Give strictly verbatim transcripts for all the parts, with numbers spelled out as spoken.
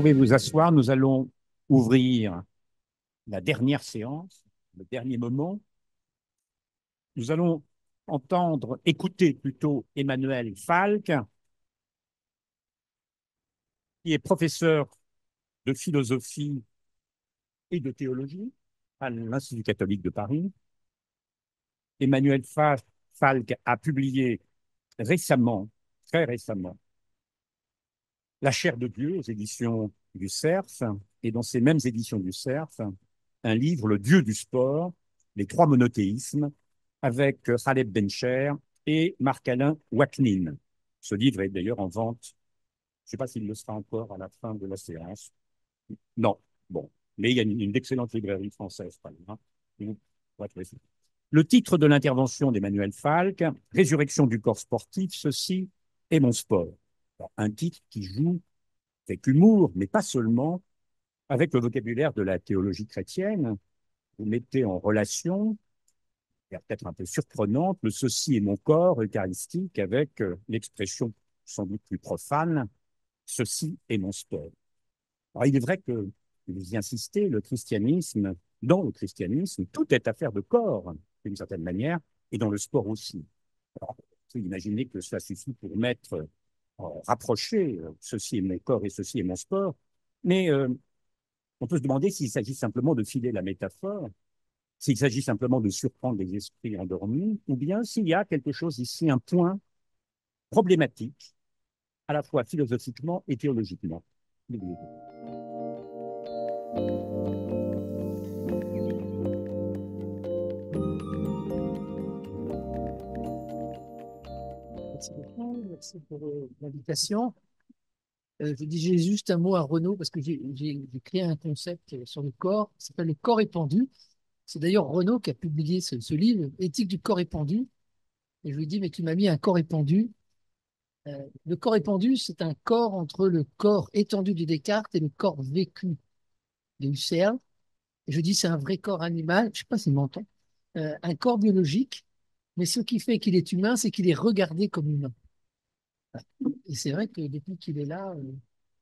pouvez vous asseoir, nous allons ouvrir la dernière séance, le dernier moment. Nous allons entendre, écouter plutôt Emmanuel Falck, qui est professeur de philosophie et de théologie à l'Institut catholique de Paris. Emmanuel Falck a publié récemment, très récemment, La chair de Dieu aux éditions du Cerf, et dans ces mêmes éditions du Cerf, un livre, Le Dieu du sport, les trois monothéismes, avec Khaled Bencher et Marc-Alain Waknin. Ce livre est d'ailleurs en vente. Je ne sais pas s'il le sera encore à la fin de la séance. Non, bon. Mais il y a une, une excellente librairie française, par exemple. Le titre de l'intervention d'Emmanuel Falck, Résurrection du corps sportif, ceci est mon sport. Un titre qui joue avec humour, mais pas seulement, avec le vocabulaire de la théologie chrétienne. Vous mettez en relation, peut-être un peu surprenante, le ceci est mon corps eucharistique avec euh, l'expression sans doute plus profane, ceci est mon sport. Alors il est vrai que, vous y insistez, le christianisme, dans le christianisme, tout est affaire de corps, d'une certaine manière, et dans le sport aussi. Alors, vous imaginez que cela suffit pour mettre, euh, rapprocher euh, ceci est mon corps et ceci est mon sport, mais euh, on peut se demander s'il s'agit simplement de filer la métaphore, s'il s'agit simplement de surprendre les esprits endormis, ou bien s'il y a quelque chose ici, un point problématique, à la fois philosophiquement et théologiquement. Merci beaucoup, merci pour euh, l'invitation. Euh, je disais juste un mot à Renaud parce que j'ai créé un concept sur le corps, qui s'appelle le corps épandu. C'est d'ailleurs Renaud qui a publié ce, ce livre, Éthique du corps épandu. Et je lui dis, mais tu m'as mis un corps épandu. Euh, le corps épandu, c'est un corps entre le corps étendu de Descartes et le corps vécu de Husserl. Et je dis, c'est un vrai corps animal, je ne sais pas s'il m'entend, euh, un corps biologique, mais ce qui fait qu'il est humain, c'est qu'il est regardé comme humain. Et c'est vrai que depuis qu'il est là, euh,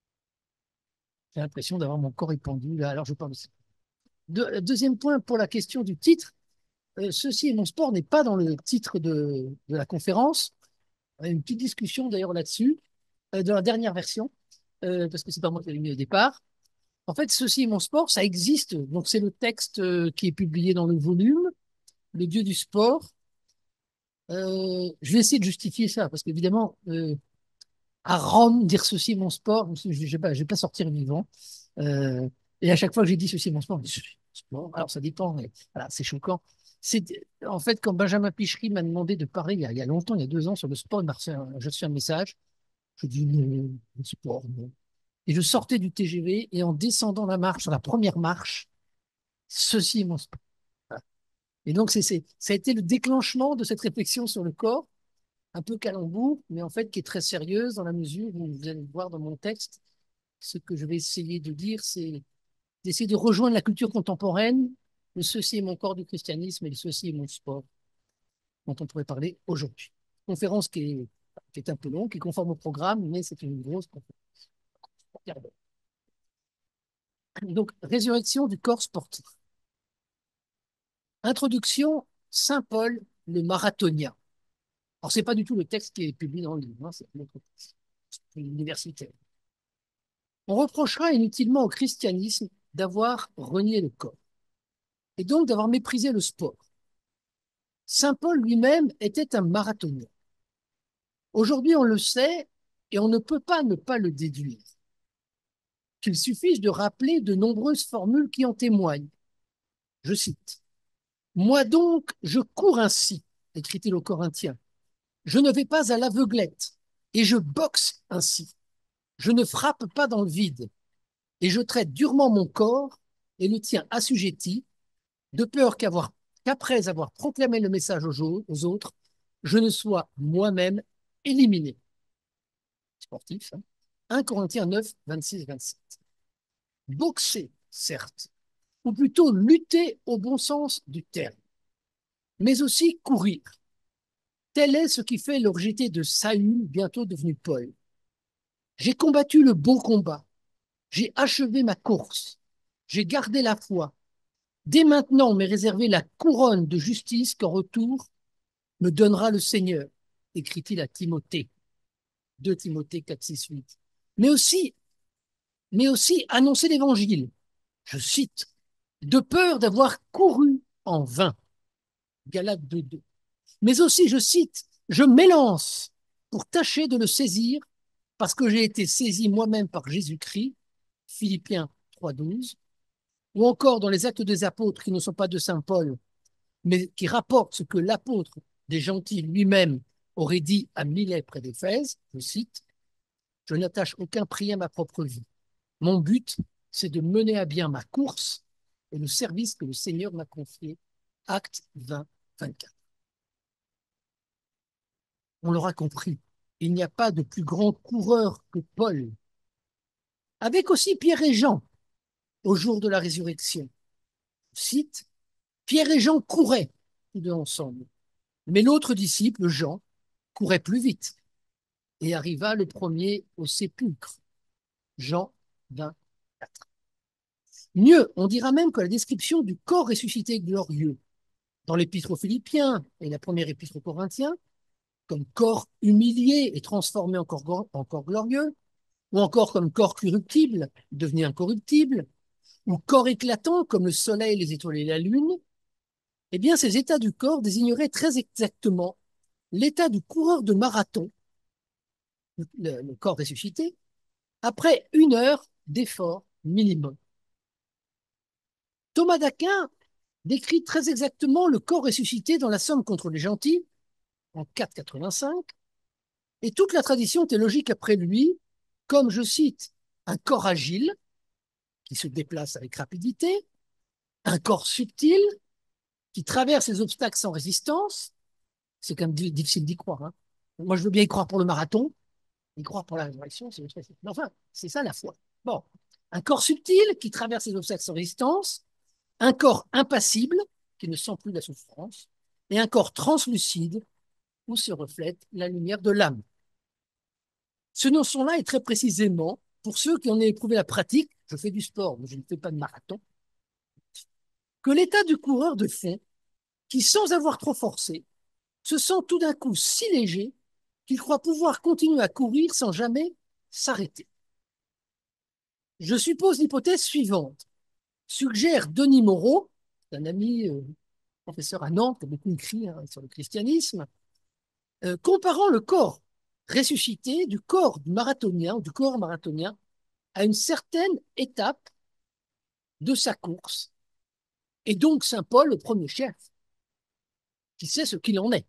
j'ai l'impression d'avoir mon corps épandu. Là, alors je parle de ça. De, deuxième point pour la question du titre. Euh, Ceci est mon sport n'est pas dans le titre de, de la conférence. On a eu une petite discussion d'ailleurs là-dessus, euh, de la dernière version, euh, parce que c'est pas moi qui l'ai mis au départ. En fait, Ceci est mon sport, ça existe. Donc c'est le texte euh, qui est publié dans le volume, Le Dieu du sport. Euh, je vais essayer de justifier ça, parce qu'évidemment, euh, à Rome, dire ceci est mon sport, je ne vais pas, je vais pas sortir vivant. Euh, et à chaque fois que j'ai dit ceci est mon sport, je dis, sport. Alors ça dépend, mais voilà, c'est choquant. C'est en fait quand Benjamin Pichery m'a demandé de parler il y, a, il y a longtemps, il y a deux ans, sur le sport, il m'a reçu un, je reçu un message. Je dis non, le sport, non. Et je sortais du T G V et en descendant la marche, sur la première marche, ceci est mon sport. Voilà. Et donc c'est, c'est, ça a été le déclenchement de cette réflexion sur le corps, un peu calembour, mais en fait qui est très sérieuse dans la mesure où vous allez voir dans mon texte, ce que je vais essayer de dire, c'est d'essayer de rejoindre la culture contemporaine, le ceci est mon corps du christianisme et le ceci est mon sport, dont on pourrait parler aujourd'hui. Conférence qui est, qui est un peu longue, qui est conforme au programme, mais c'est une grosse conférence. Donc, résurrection du corps sportif. Introduction, Saint Paul, le marathonien. Alors, c'est pas du tout le texte qui est publié dans le livre, hein, c'est notre texte, c'est universitaire. On reprochera inutilement au christianisme d'avoir renié le corps et donc d'avoir méprisé le sport. Saint Paul lui-même était un marathonien. Aujourd'hui, on le sait et on ne peut pas ne pas le déduire. Qu'il suffise de rappeler de nombreuses formules qui en témoignent. Je cite. Moi donc, je cours ainsi, écrit-il aux Corinthiens. Je ne vais pas à l'aveuglette et je boxe ainsi. Je ne frappe pas dans le vide et je traite durement mon corps et le tiens assujetti, de peur qu'avoir, qu'après avoir proclamé le message aux, aux autres, je ne sois moi-même éliminé. Sportif, hein. un Corinthiens neuf, vingt-six vingt-sept. Boxer, certes, ou plutôt lutter au bon sens du terme, mais aussi courir. Tel est ce qui fait l'origine de Saül, bientôt devenu Paul. J'ai combattu le bon combat. J'ai achevé ma course. J'ai gardé la foi. Dès maintenant, on m'est réservé la couronne de justice qu'en retour me donnera le Seigneur, écrit-il à Timothée, deux Timothée quatre, six, huit. Mais aussi, mais aussi annoncer l'évangile. Je cite, de peur d'avoir couru en vain. Galates deux, deux. Mais aussi, je cite, je m'élance pour tâcher de le saisir parce que j'ai été saisi moi-même par Jésus-Christ, Philippiens trois, douze, ou encore dans les Actes des Apôtres qui ne sont pas de Saint Paul, mais qui rapportent ce que l'apôtre des gentils lui-même aurait dit à Milet près d'Éphèse, je cite, je n'attache aucun prix à ma propre vie. Mon but, c'est de mener à bien ma course et le service que le Seigneur m'a confié. Acte vingt, vingt-quatre. On l'aura compris, il n'y a pas de plus grand coureur que Paul. Avec aussi Pierre et Jean, au jour de la résurrection. Je cite, Pierre et Jean couraient tous deux ensemble, mais l'autre disciple, Jean, courait plus vite et arriva le premier au sépulcre. Jean vingt-quatre. Mieux, on dira même que la description du corps ressuscité glorieux dans l'épître aux Philippiens et la première épître aux Corinthiens, comme corps humilié et transformé en corps, en corps glorieux, ou encore comme corps corruptible, devenu incorruptible, ou corps éclatant comme le soleil, les étoiles et la lune, eh bien ces états du corps désigneraient très exactement l'état du coureur de marathon, le, le corps ressuscité, après une heure d'effort minimum. Thomas d'Aquin décrit très exactement le corps ressuscité dans la Somme contre les gentils, en quatre cent quatre-vingt-cinq, et toute la tradition théologique après lui, comme, je cite, un corps agile, qui se déplace avec rapidité, un corps subtil, qui traverse les obstacles sans résistance. C'est quand même difficile d'y croire. Hein. Moi, je veux bien y croire pour le marathon, y croire pour la résurrection, c'est autre chose. Mais enfin, c'est ça la foi. Bon, un corps subtil qui traverse les obstacles sans résistance, un corps impassible qui ne sent plus la souffrance, et un corps translucide où se reflète la lumière de l'âme. Ce notion-là est très précisément, pour ceux qui en ont éprouvé la pratique, je fais du sport, mais je ne fais pas de marathon, que l'état du coureur de fond, qui sans avoir trop forcé, se sent tout d'un coup si léger qu'il croit pouvoir continuer à courir sans jamais s'arrêter. Je suppose l'hypothèse suivante, suggère Denis Moreau, un ami euh, professeur à Nantes qui a beaucoup écrit hein, sur le christianisme, euh, comparant le corps ressuscité du corps du marathonien, du corps marathonien, à une certaine étape de sa course. Et donc Saint Paul, le premier chef, qui sait ce qu'il en est.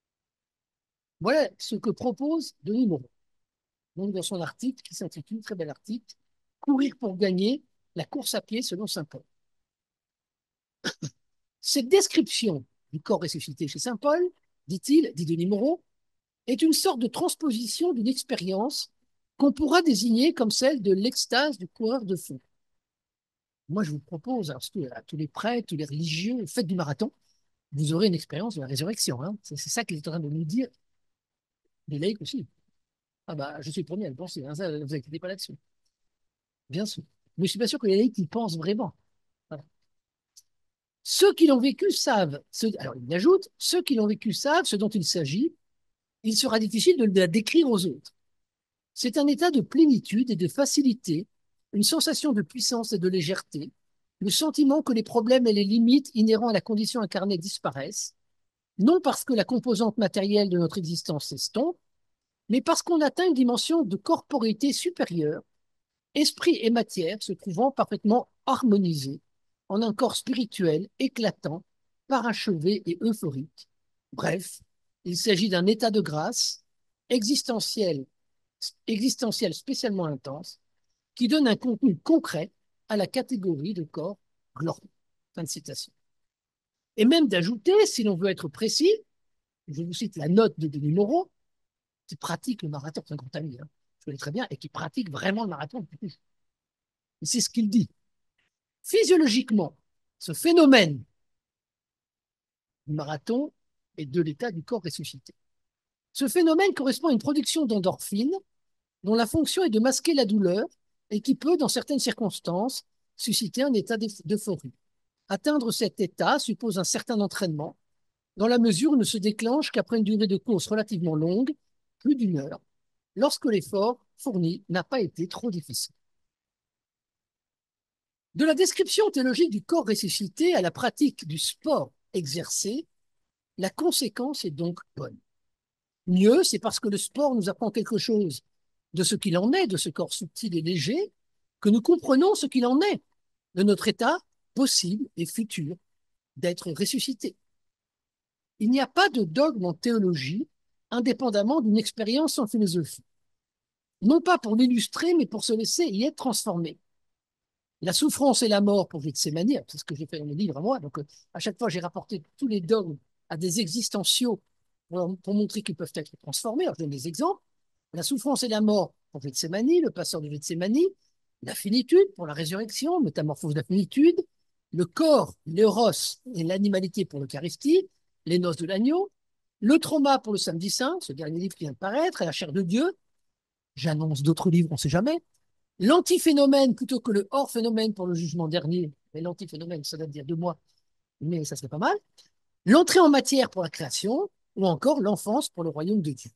Voilà ce que propose Denis Moreau, donc dans son article qui s'intitule, très bel article, Courir pour gagner, la course à pied selon Saint Paul. Cette description du corps ressuscité chez Saint Paul, dit-il, dit Denis Moreau, est une sorte de transposition d'une expérience qu'on pourra désigner comme celle de l'extase du coureur de fond. Moi, je vous propose, alors, à tous les prêtres, tous les religieux, faites du marathon, vous aurez une expérience de la résurrection. Hein. C'est ça qu'il est en train de nous dire. Les laïcs aussi. Ah bah, je suis le premier à le penser, hein, ça, vous inquiétez pas là-dessus. Bien sûr. Mais je suis pas sûr que les laïcs y pensent vraiment. Voilà. Ceux qui l'ont vécu savent, ceux, alors il ajoute, ceux qui l'ont vécu savent ce dont il s'agit, il sera difficile de la décrire aux autres. C'est un état de plénitude et de facilité, une sensation de puissance et de légèreté, le sentiment que les problèmes et les limites inhérents à la condition incarnée disparaissent, non parce que la composante matérielle de notre existence s'estompe, mais parce qu'on atteint une dimension de corporéité supérieure, esprit et matière se trouvant parfaitement harmonisés en un corps spirituel éclatant, parachevé et euphorique. Bref, il s'agit d'un état de grâce existentiel, existentiel spécialement intense qui donne un contenu concret à la catégorie de corps glorieux. Fin de citation. Et même d'ajouter, si l'on veut être précis, je vous cite la note de Denis Moreau, qui pratique le marathon, c'est un grand ami, hein, je connais très bien, et qui pratique vraiment le marathon. C'est ce qu'il dit. Physiologiquement, ce phénomène du marathon est de l'état du corps ressuscité. Ce phénomène correspond à une production d'endorphines dont la fonction est de masquer la douleur et qui peut, dans certaines circonstances, susciter un état d'euphorie. Atteindre cet état suppose un certain entraînement, dans la mesure où il ne se déclenche qu'après une durée de course relativement longue, plus d'une heure, lorsque l'effort fourni n'a pas été trop difficile. De la description théologique du corps ressuscité à la pratique du sport exercé, la conséquence est donc bonne. Mieux, c'est parce que le sport nous apprend quelque chose de ce qu'il en est, de ce corps subtil et léger, que nous comprenons ce qu'il en est, de notre état possible et futur d'être ressuscité. Il n'y a pas de dogme en théologie indépendamment d'une expérience en philosophie. Non pas pour l'illustrer, mais pour se laisser y être transformé. La souffrance et la mort pour Gethsémani, c'est ce que j'ai fait dans mon livre à moi, donc euh, à chaque fois j'ai rapporté tous les dogmes à des existentiaux pour, pour montrer qu'ils peuvent être transformés. Alors je donne des exemples. La souffrance et la mort pour Gethsémani, le passeur de Gethsémani, la finitude pour la résurrection, métamorphose de la finitude, le corps, l'éros et l'animalité pour l'Eucharistie, les noces de l'agneau, le trauma pour le samedi saint, ce dernier livre qui vient de paraître, et la chair de Dieu. J'annonce d'autres livres, on ne sait jamais. L'antiphénomène plutôt que le hors-phénomène pour le jugement dernier. Mais l'antiphénomène, ça date d'il y a deux mois, mais ça serait pas mal. L'entrée en matière pour la création, ou encore l'enfance pour le royaume de Dieu.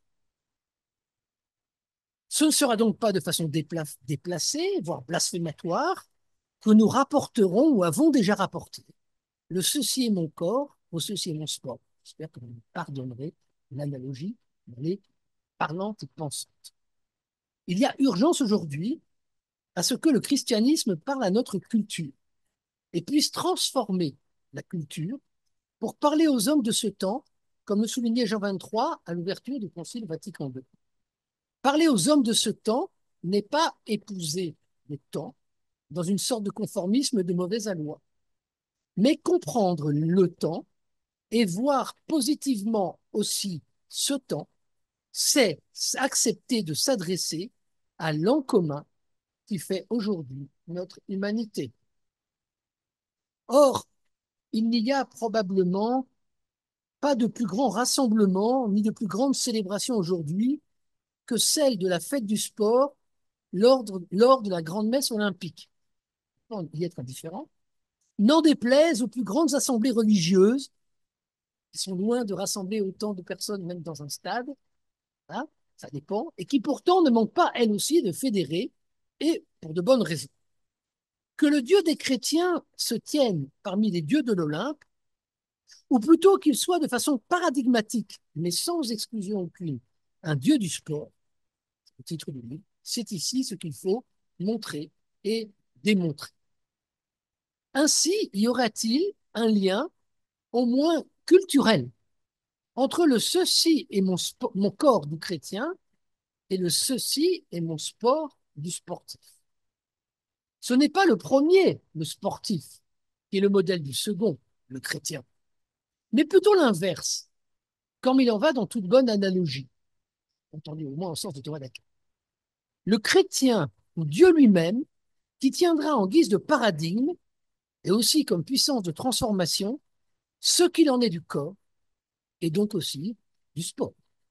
Ce ne sera donc pas de façon dépla déplacée, voire blasphématoire, que nous rapporterons ou avons déjà rapporté le ceci est mon corps, ou ceci est mon sport. J'espère que vous me pardonnerez l'analogie, elle est parlante et pensante. Il y a urgence aujourd'hui à ce que le christianisme parle à notre culture et puisse transformer la culture pour parler aux hommes de ce temps, comme le soulignait Jean vingt-trois à l'ouverture du Concile Vatican deux. Parler aux hommes de ce temps n'est pas épouser le temps dans une sorte de conformisme de mauvaise aloi, mais comprendre le temps et voir positivement aussi ce temps, c'est accepter de s'adresser à l'en commun qui fait aujourd'hui notre humanité. Or, il n'y a probablement pas de plus grand rassemblement ni de plus grande célébration aujourd'hui que celle de la fête du sport lors de, lors de la grande messe olympique. On peut y être indifférent. N'en déplaise aux plus grandes assemblées religieuses qui sont loin de rassembler autant de personnes même dans un stade, hein, ça dépend, et qui pourtant ne manquent pas elles aussi de fédérer, et pour de bonnes raisons. Que le Dieu des chrétiens se tienne parmi les dieux de l'Olympe, ou plutôt qu'il soit de façon paradigmatique, mais sans exclusion aucune, un Dieu du sport, au titre du livre, c'est ici ce qu'il faut montrer et démontrer. Ainsi, y aura-t-il un lien au moins culturel entre le ceci et mon, mon corps du chrétien et le ceci et mon sport du sportif. Ce n'est pas le premier, le sportif, qui est le modèle du second, le chrétien, mais plutôt l'inverse, comme il en va dans toute bonne analogie, entendu au moins au sens de Thomas d'Aquin. Le chrétien, ou Dieu lui-même, qui tiendra en guise de paradigme, et aussi comme puissance de transformation, ce qu'il en est du corps, et donc aussi du sport.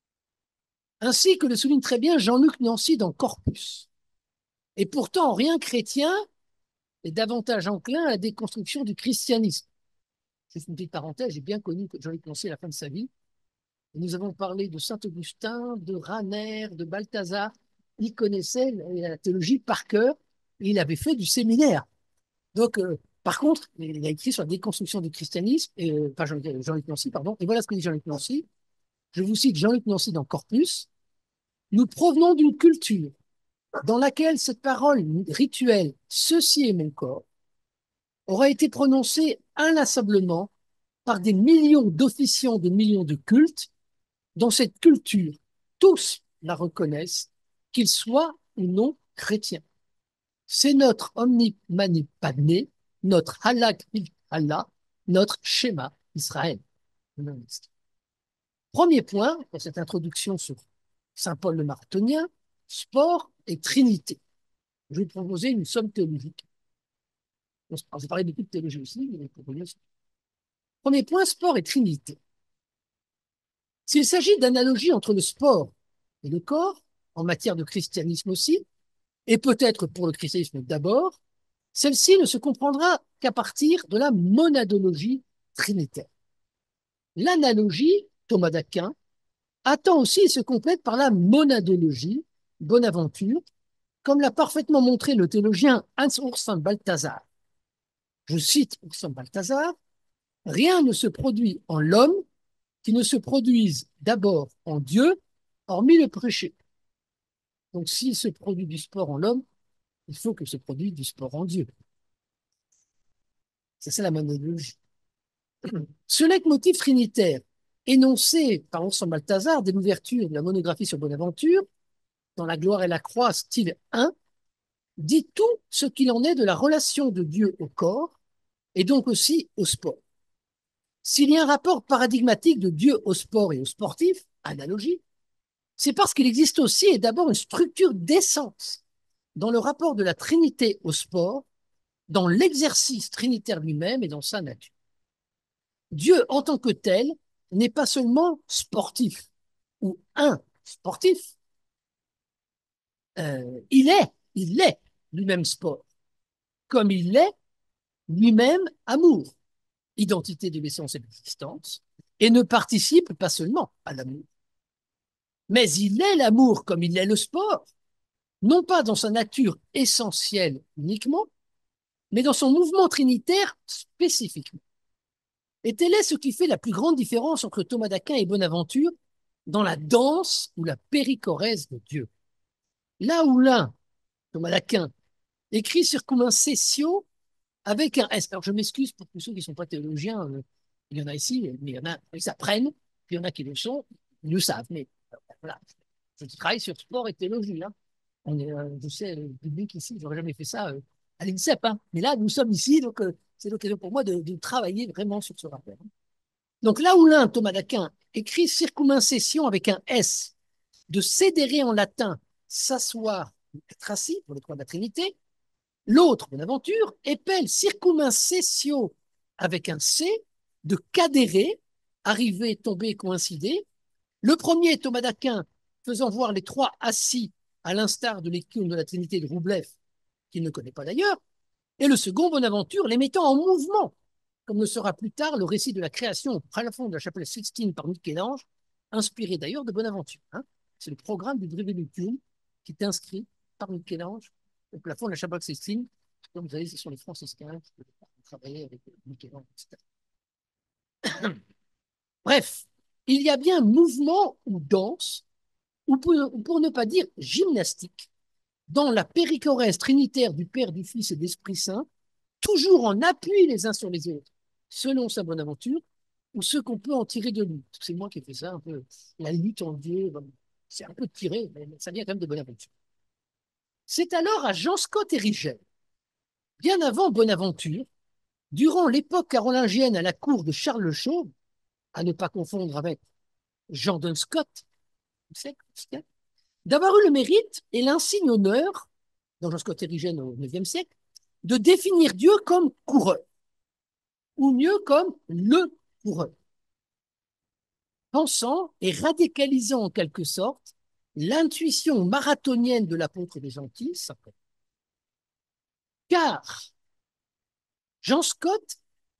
Ainsi que le souligne très bien Jean-Luc Nancy dans Corpus. Et pourtant, rien chrétien est davantage enclin à la déconstruction du christianisme. Juste une petite parenthèse, j'ai bien connu Jean-Luc Nancy à la fin de sa vie. Et nous avons parlé de Saint-Augustin, de Raner, de Balthazar. Il connaissait la théologie par cœur et il avait fait du séminaire. Donc, euh, par contre, il a écrit sur la déconstruction du christianisme, et, euh, pas Jean-Luc Nancy, pardon. Et voilà ce que dit Jean-Luc Nancy. Je vous cite Jean-Luc Nancy dans Corpus. Nous provenons d'une culture dans laquelle cette parole rituelle « ceci est mon corps » aura été prononcée inlassablement par des millions d'officiants de millions de cultes. Dans cette culture, tous la reconnaissent, qu'ils soient ou non chrétiens. C'est notre omni mani padmé, notre halak Allah, notre schéma Israël. Premier point, pour cette introduction sur Saint Paul le Marathonien, sport et trinité. Je vais vous proposer une somme théologique. On s'est parlé beaucoup de théologie aussi, mais pour revenir sur... Premier point, sport et trinité. S'il s'agit d'analogie entre le sport et le corps, en matière de christianisme aussi, et peut-être pour le christianisme d'abord, celle-ci ne se comprendra qu'à partir de la monadologie trinitaire. L'analogie, Thomas d'Aquin, attend aussi et se complète par la monadologie, Bonaventure, comme l'a parfaitement montré le théologien Hans-Urs von Balthasar. Je cite Urs von Balthasar, « Rien ne se produit en l'homme qui ne se produise d'abord en Dieu, hormis le péché. » Donc, s'il se produit du sport en l'homme, il faut que se produise du sport en Dieu. C'est ça la monadologie. Ce leitmotiv trinitaire, énoncé par Urs von Balthasar dès l'ouverture de la monographie sur Bonaventure, dans La gloire et la croix, style un, dit tout ce qu'il en est de la relation de Dieu au corps et donc aussi au sport. S'il y a un rapport paradigmatique de Dieu au sport et au sportif, analogie, c'est parce qu'il existe aussi et d'abord une structure d'essence dans le rapport de la Trinité au sport, dans l'exercice trinitaire lui-même et dans sa nature. Dieu en tant que tel n'est pas seulement sportif ou un sportif, euh, il est, il est lui-même sport, comme il est lui-même amour, identité de l'essence et de l'existence, et ne participe pas seulement à l'amour. Mais il est l'amour comme il est le sport, non pas dans sa nature essentielle uniquement, mais dans son mouvement trinitaire spécifiquement. Et tel est ce qui fait la plus grande différence entre Thomas d'Aquin et Bonaventure dans la danse ou la périchorèse de Dieu. Là où l'un, Thomas d'Aquin, écrit Circum incessio avec un S. Alors je m'excuse pour tous ceux qui ne sont pas théologiens, euh, il y en a ici, mais il y en a qui s'apprennent, puis il y en a qui le sont, ils le savent. Mais euh, voilà, je travaille sur sport et théologie. Hein. On est, euh, je sais, le public ici, je n'aurais jamais fait ça euh, à l'INSEP. Hein. Mais là, nous sommes ici, donc euh, c'est l'occasion pour moi de, de travailler vraiment sur ce rappel. Hein. Donc là où l'un, Thomas d'Aquin, écrit Circum incessio avec un S, de cédérer en latin, s'asseoir, être assis, pour les trois de la Trinité, l'autre, Bonaventure, épelle Circum incessio avec un C, de cadérer, arriver, tomber, coïncider. Le premier, Thomas d'Aquin, faisant voir les trois assis, à l'instar de l'écume de la Trinité de Roublev, qu'il ne connaît pas d'ailleurs, et le second, Bonaventure, les mettant en mouvement, comme le sera plus tard le récit de la création au plafond de la chapelle Sixtine par Michel-Ange, inspiré d'ailleurs de Bonaventure. Hein. C'est le programme du Brevilucium qui est inscrit par Michel-Ange au plafond de la chapelle Sixtine. Comme vous savez, ce sont les franciscains qui travaillaient avec Michel-Ange, et cetera. Bref, il y a bien mouvement ou danse, ou pour, ou pour ne pas dire gymnastique, dans la périchorèse trinitaire du Père, du Fils et de l'Esprit Saint, toujours en appui les uns sur les autres, selon sa Bonaventure, ou ce qu'on peut en tirer de lui. C'est moi qui ai fait ça, un peu la lutte en Dieu, c'est un peu tiré, mais ça vient quand même de Bonaventure. C'est alors à Jean Scott Erigen, bien avant Bonaventure, durant l'époque carolingienne à la cour de Charles le Chauve, à ne pas confondre avec Jean Duns Scott, d'avoir eu le mérite et l'insigne honneur, dans Jean Scott Erigen au neuvième siècle, de définir Dieu comme coureur, ou mieux comme le coureur, pensant et radicalisant en quelque sorte l'intuition marathonienne de l'apôtre des Antilles, car Jean Scott,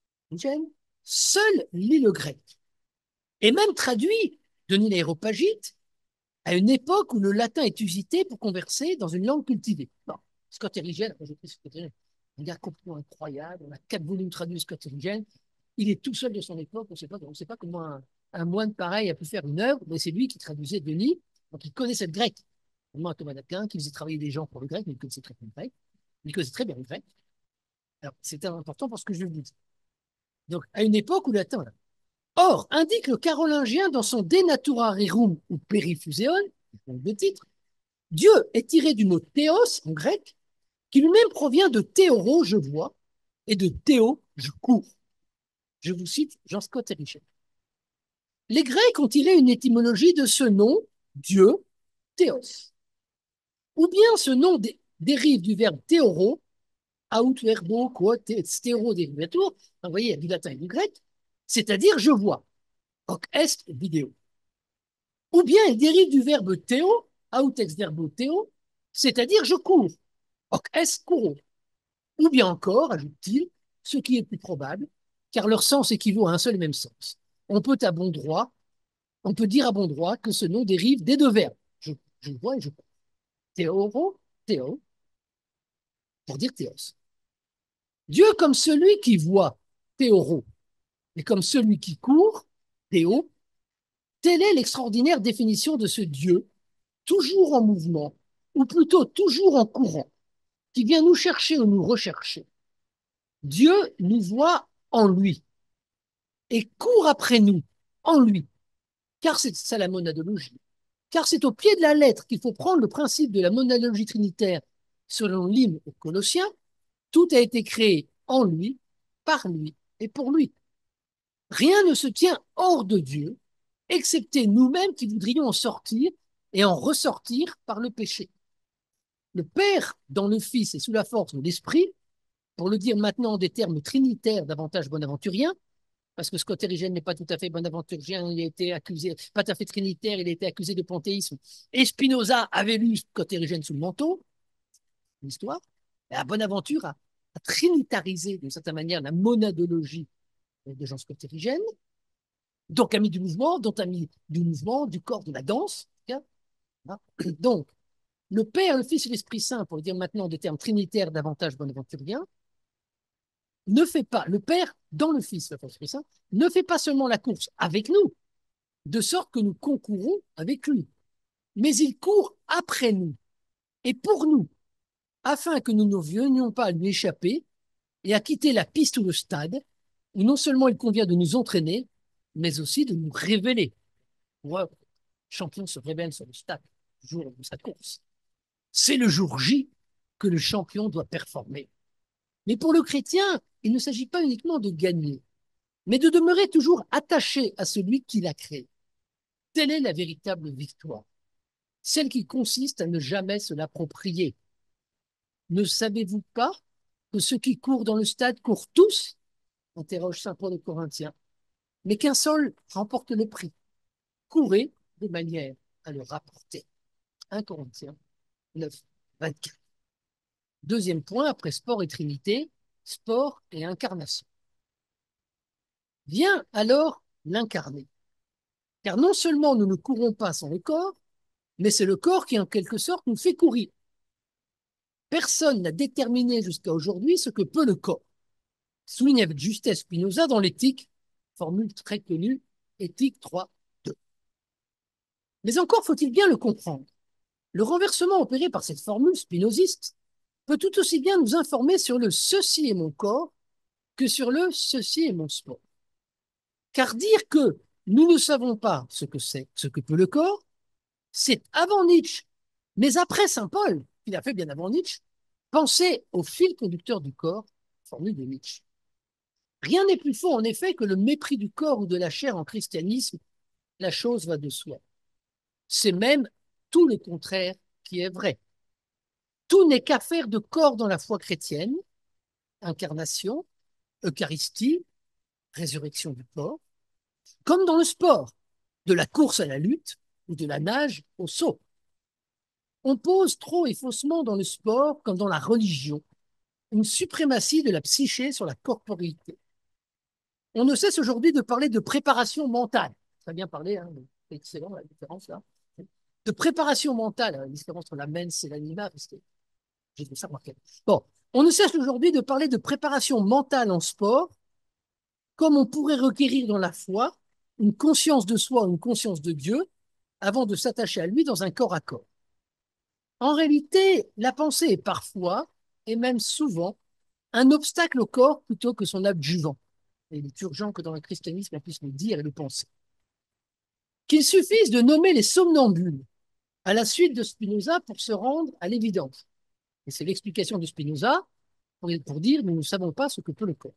seul lit le grec, et même traduit Denis l'Aréopagite à une époque où le latin est usité pour converser dans une langue cultivée. Bon, Scott Erigen, après j'ai pris Scott Erigen, un gars complètement incroyable, on a quatre volumes traduits de Scott Erigen, il est tout seul de son époque, on ne sait pas, on sait pas comment un, un moine pareil a pu faire une œuvre, mais c'est lui qui traduisait Denis, donc il connaissait le grec. Moi, Thomas d'Aquin, qui faisait travailler des gens pour le grec, mais il connaissait très bien le grec, il connaissait très bien le grec. Alors, c'était important pour ce que je vous dis. Donc, à une époque où le latin, voilà. Or, indique le carolingien dans son De Natura Rerum ou Perifuseon, le titre, Dieu est tiré du mot théos en grec, qui lui-même provient de théoro, je vois, et de théo, je cours. Je vous cite Jean Scott Erichen. Les Grecs ont tiré une étymologie de ce nom, Dieu, théos. Ou bien ce nom dé dérive du verbe théoro, aut verbo quod stéro derivatur, vous voyez, il y a du latin et du grec, c'est-à-dire je vois, hoc est vidéo. Ou bien il dérive du verbe théo, aut ex verbo théo, c'est-à-dire je cours. Hoc est couro. Ou bien encore, ajoute-t-il, ce qui est plus probable, car leur sens équivaut à un seul et même sens. On peut à bon droit, on peut dire à bon droit que ce nom dérive des deux verbes. Je, je vois et je cours. Théoro, théo, pour dire théos. Dieu comme celui qui voit, théoro, et comme celui qui court, théo, telle est l'extraordinaire définition de ce Dieu, toujours en mouvement, ou plutôt toujours en courant, qui vient nous chercher ou nous rechercher. Dieu nous voit en lui et court après nous en lui, car c'est ça la monadologie. Car c'est au pied de la lettre qu'il faut prendre le principe de la monadologie trinitaire selon l'hymne aux Colossiens. Tout a été créé en lui, par lui et pour lui. Rien ne se tient hors de Dieu, excepté nous-mêmes qui voudrions en sortir et en ressortir par le péché. Le Père dans le Fils et sous la force de l'Esprit, pour le dire maintenant en des termes trinitaires davantage bonaventuriens, parce que Scott Erigen n'est pas tout à fait bonaventurien, il a été accusé, pas tout à fait trinitaire, il a été accusé de panthéisme. Et Spinoza avait lu Scott Erigen sous le manteau, l'histoire, et à Bonaventure a, a trinitarisé d'une certaine manière la monadologie de Jean Scott Erigen, donc ami du mouvement, dont ami du mouvement, du corps, de la danse. Donc, le Père, le Fils et l'Esprit Saint, pour le dire maintenant des termes trinitaires davantage bonaventuriens, ne fait pas, le Père dans le Fils, le Fils et l'Esprit Saint, ne fait pas seulement la course avec nous, de sorte que nous concourons avec lui, mais il court après nous et pour nous, afin que nous ne venions pas à lui échapper et à quitter la piste ou le stade, où non seulement il convient de nous entraîner, mais aussi de nous révéler. Ouais, le champion se révèle sur le stade le jour de sa course. C'est le jour J que le champion doit performer. Mais pour le chrétien, il ne s'agit pas uniquement de gagner, mais de demeurer toujours attaché à celui qui l'a créé. Telle est la véritable victoire, celle qui consiste à ne jamais se l'approprier. Ne savez-vous pas que ceux qui courent dans le stade courent tous, interroge saint Paul aux Corinthiens, mais qu'un seul remporte le prix. Courez de manière à le rapporter. un Corinthiens neuf, vingt-quatre. Deuxième point, après sport et trinité, sport et incarnation. Vient alors l'incarné. Car non seulement nous ne courons pas sans le corps, mais c'est le corps qui, en quelque sorte, nous fait courir. Personne n'a déterminé jusqu'à aujourd'hui ce que peut le corps. Souligne avec justesse Spinoza dans l'éthique, formule très connue, éthique trois, deux. Mais encore faut-il bien le comprendre. Le renversement opéré par cette formule spinoziste peut tout aussi bien nous informer sur le ceci est mon corps que sur le ceci est mon sport. Car dire que nous ne savons pas ce que c'est, ce que peut le corps, c'est avant Nietzsche, mais après saint Paul, qu'il a fait bien avant Nietzsche, penser au fil conducteur du corps, formule de Nietzsche. Rien n'est plus faux, en effet, que le mépris du corps ou de la chair en christianisme. La chose va de soi. C'est même tout le contraire qui est vrai. Tout n'est qu'affaire de corps dans la foi chrétienne, incarnation, Eucharistie, résurrection du corps, comme dans le sport, de la course à la lutte ou de la nage au saut. On pose trop et faussement dans le sport, comme dans la religion, une suprématie de la psyché sur la corporalité. On ne cesse aujourd'hui de parler de préparation mentale. Très bien parlé, hein, c'est excellent la différence là. De préparation mentale, la différence entre la mens et l'anima, parce que j'ai trouvé ça remarquable. Bon, on ne cesse aujourd'hui de parler de préparation mentale en sport, comme on pourrait requérir dans la foi une conscience de soi, une conscience de Dieu, avant de s'attacher à lui dans un corps à corps. En réalité, la pensée est parfois, et même souvent, un obstacle au corps plutôt que son adjuvant. Et il est urgent que dans le christianisme, on puisse le dire et le penser. Qu'il suffise de nommer les somnambules à la suite de Spinoza pour se rendre à l'évidence. Et c'est l'explication de Spinoza pour, pour dire nous ne savons pas ce que peut le corps.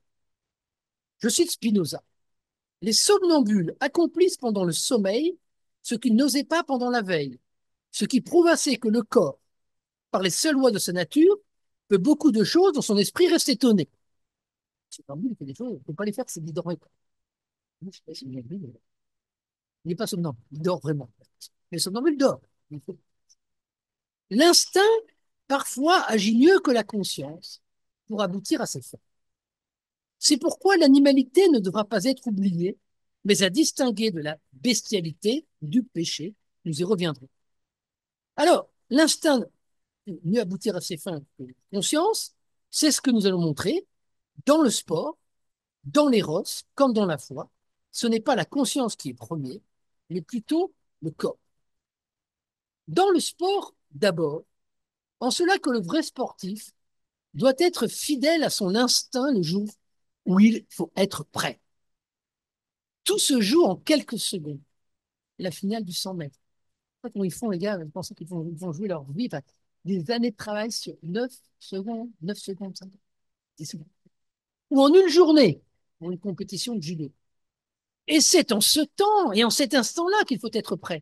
Je cite Spinoza. Les somnambules accomplissent pendant le sommeil ce qu'ils n'osaient pas pendant la veille, ce qui prouve assez que le corps, par les seules lois de sa nature, peut beaucoup de choses dont son esprit reste étonné. Le somnambule fait des choses, il ne peut pas les faire, c'est qu'il dormait pas. Je ne sais pas si vous avez vu, mais il n'est pas somnambule, il dort vraiment. Mais le somnambule dort. L'instinct, parfois, agit mieux que la conscience pour aboutir à ses fins. C'est pourquoi l'animalité ne devra pas être oubliée, mais à distinguer de la bestialité, du péché. Nous y reviendrons. Alors, l'instinct mieux aboutir à ses fins que la conscience, c'est ce que nous allons montrer dans le sport, dans l'éros, comme dans la foi. Ce n'est pas la conscience qui est premier, mais plutôt le corps. Dans le sport, d'abord, en cela que le vrai sportif doit être fidèle à son instinct le jour où il faut être prêt. Tout se joue en quelques secondes. La finale du cent mètres. Comment ils font, les gars? Ils pensent qu'ils vont, ils vont jouer leur vie. Enfin, des années de travail sur neuf secondes, neuf secondes, dix secondes. Ou en une journée, pour une compétition de judo. Et c'est en ce temps et en cet instant-là qu'il faut être prêt.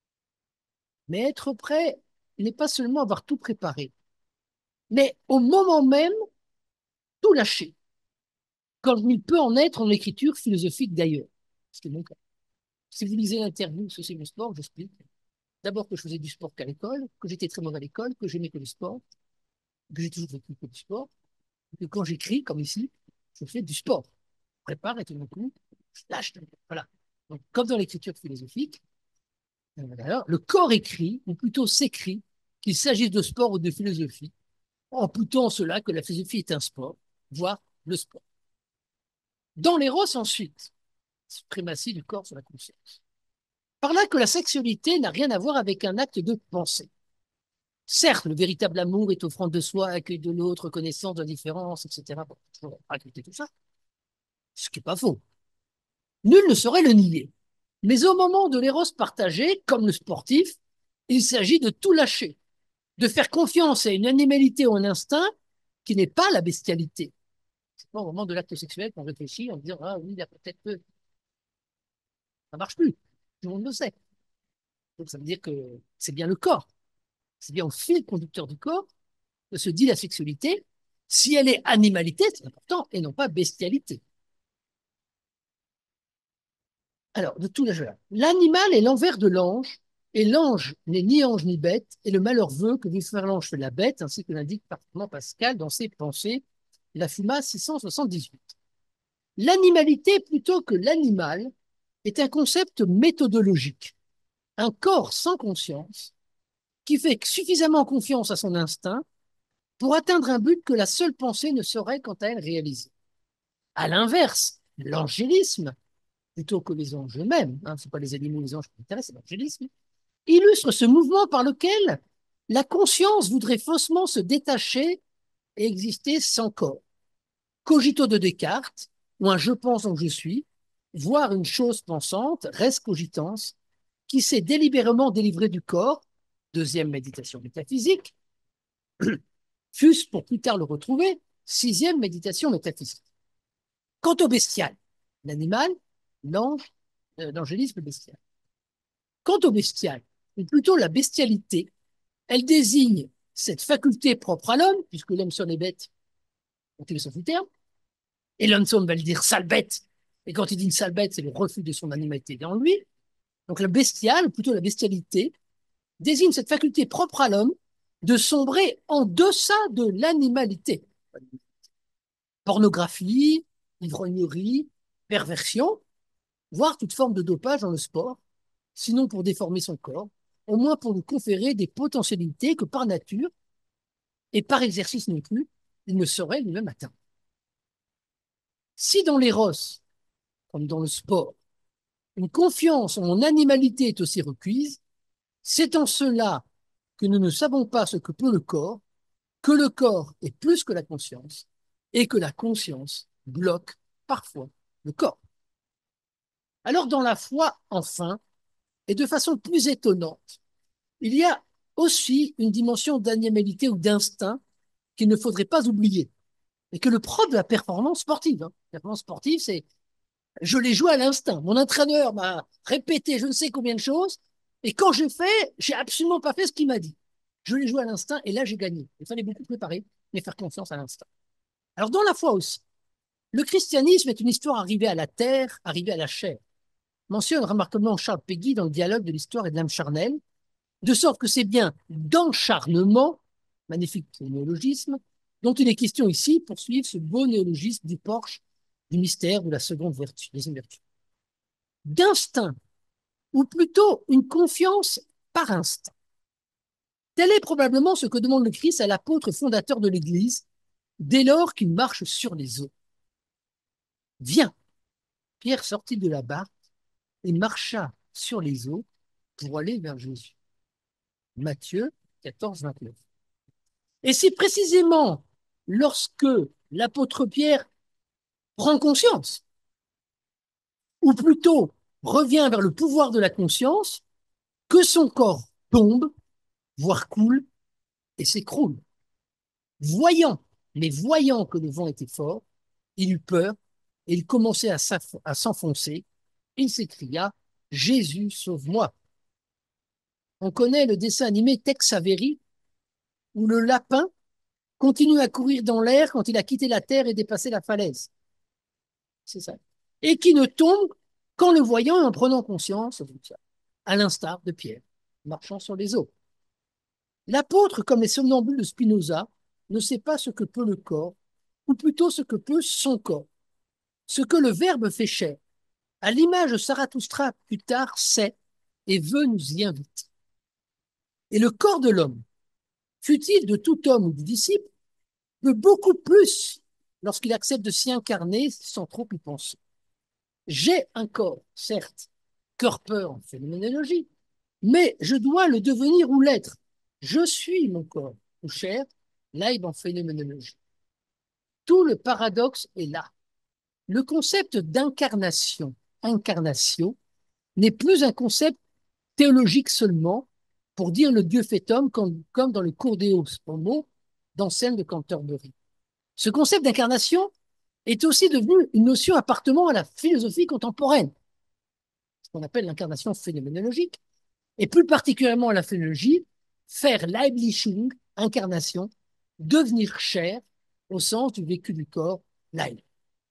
Mais être prêt n'est pas seulement avoir tout préparé, mais au moment même, tout lâcher. Comme il peut en être en écriture philosophique d'ailleurs. Ce qui est mon cas. Si vous lisez l'interview sur mon sport, j'explique. D'abord que je faisais du sport qu'à l'école, que j'étais très mauvais à l'école, que j'aimais que le sport, que j'ai toujours vécu que du sport, que quand j'écris, comme ici, je fais du sport. Je prépare et tout d'un coup, je lâche. Voilà. Donc, comme dans l'écriture philosophique, euh, le corps écrit, ou plutôt s'écrit, qu'il s'agisse de sport ou de philosophie, en plutôt en cela que la philosophie est un sport, voire le sport. Dans l'éros, ensuite, suprématie du corps sur la conscience. Par là que la sexualité n'a rien à voir avec un acte de pensée. Certes, le véritable amour est offrande de soi, accueil de l'autre, connaissance de la différence, et cetera. Bon, toujours raconter tout ça. Ce qui n'est pas faux. Nul ne saurait le nier. Mais au moment de l'éros partagé, comme le sportif, il s'agit de tout lâcher, de faire confiance à une animalité ou un instinct qui n'est pas la bestialité. C'est pas au moment de l'acte sexuel qu'on réfléchit en disant ah oui, il y a peut-être que ça marche plus. Tout le monde le sait. Donc ça veut dire que c'est bien le corps, c'est bien au fil conducteur du corps que se dit la sexualité. Si elle est animalité, c'est important, et non pas bestialité. Alors, de tout l'âge, l'animal est l'envers de l'ange, et l'ange n'est ni ange ni bête, et le malheur veut que lui faire l'ange fait la bête, ainsi que l'indique parfaitement Pascal dans ses pensées, la Fuma six cent soixante-dix-huit. L'animalité plutôt que l'animal est un concept méthodologique, un corps sans conscience qui fait suffisamment confiance à son instinct pour atteindre un but que la seule pensée ne saurait quant à elle réaliser. À l'inverse, l'angélisme, plutôt que les anges eux-mêmes, hein, ce ne sont pas les animaux, les anges qui m'intéressent, c'est l'angélisme, illustre ce mouvement par lequel la conscience voudrait faussement se détacher et exister sans corps. Cogito de Descartes, ou un je pense donc je suis, voire une chose pensante, res cogitans, qui s'est délibérément délivré du corps, deuxième méditation métaphysique, fût-ce pour plus tard le retrouver, sixième méditation métaphysique. Quant au bestial, l'animal, l'ange, euh, l'angélisme bestial. Quant au bestial, ou plutôt la bestialité, elle désigne cette faculté propre à l'homme, puisque l'homme sur les bêtes, on tire son terme, et l'homme va le dire sale bête, et quand il dit une sale bête, c'est le refus de son animalité dans lui. Donc le bestial, ou plutôt la bestialité, désigne cette faculté propre à l'homme de sombrer en deçà de l'animalité. Pornographie, ivrognerie, perversion, voire toute forme de dopage dans le sport, sinon pour déformer son corps, au moins pour lui conférer des potentialités que par nature, et par exercice non plus, il ne saurait lui-même atteindre. Si dans l'éros, comme dans le sport, une confiance en mon animalité est aussi requise, c'est en cela que nous ne savons pas ce que peut le corps, que le corps est plus que la conscience, et que la conscience bloque parfois le corps. Alors dans la foi, enfin, et de façon plus étonnante, il y a aussi une dimension d'animalité ou d'instinct qu'il ne faudrait pas oublier, et que le propre de la performance sportive, hein, la performance sportive, c'est je l'ai joué à l'instinct. Mon entraîneur m'a répété je ne sais combien de choses, et quand j'ai fait, j'ai absolument pas fait ce qu'il m'a dit. Je l'ai joué à l'instinct, et là j'ai gagné. Il fallait beaucoup préparer, mais faire confiance à l'instinct. Alors dans la foi aussi, le christianisme est une histoire arrivée à la terre, arrivée à la chair. Mentionne remarquablement Charles Péguy dans le dialogue de l'histoire et de l'âme charnelle, De sorte que c'est bien d'encharnement, magnifique néologisme, dont il est question ici pour suivre ce beau néologisme du porche, du mystère de la seconde vertu, deuxième vertu. D'instinct, ou plutôt une confiance par instinct. Tel est probablement ce que demande le Christ à l'apôtre fondateur de l'Église, dès lors qu'il marche sur les eaux. Viens, Pierre sortit de la barque et marcha sur les eaux pour aller vers Jésus. Matthieu quatorze, vingt-neuf. Et c'est précisément lorsque l'apôtre Pierre prend conscience, ou plutôt revient vers le pouvoir de la conscience, que son corps tombe, voire coule, et s'écroule. Voyant, mais voyant que le vent était fort, il eut peur et il commençait à s'enfoncer. Il s'écria, Jésus, sauve-moi. On connaît le dessin animé Tex Avery, où le lapin continue à courir dans l'air quand il a quitté la terre et dépassé la falaise. C'est ça. Et qui ne tombe qu'en le voyant et en prenant conscience, à l'instar de Pierre, marchant sur les eaux. L'apôtre, comme les somnambules de Spinoza, ne sait pas ce que peut le corps, ou plutôt ce que peut son corps, ce que le Verbe fait chair. À l'image de Zarathustra, plus tard, sait et veut nous y inviter. Et le corps de l'homme, fût-il de tout homme ou du disciple, peut beaucoup plus lorsqu'il accepte de s'y incarner sans trop y penser. J'ai un corps, certes, Körper en phénoménologie, mais je dois le devenir ou l'être. Je suis mon corps, ou chair, Leib en phénoménologie. Tout le paradoxe est là. Le concept d'incarnation, incarnatio, n'est plus un concept théologique seulement pour dire le Dieu fait homme comme, comme dans le Cours Deus Homo d'Anselme de Canterbury. Ce concept d'incarnation est aussi devenu une notion appartenant à la philosophie contemporaine, ce qu'on appelle l'incarnation phénoménologique, et plus particulièrement à la phénoménologie, faire Leiblichung, incarnation, devenir chair, au sens du vécu du corps, Leib.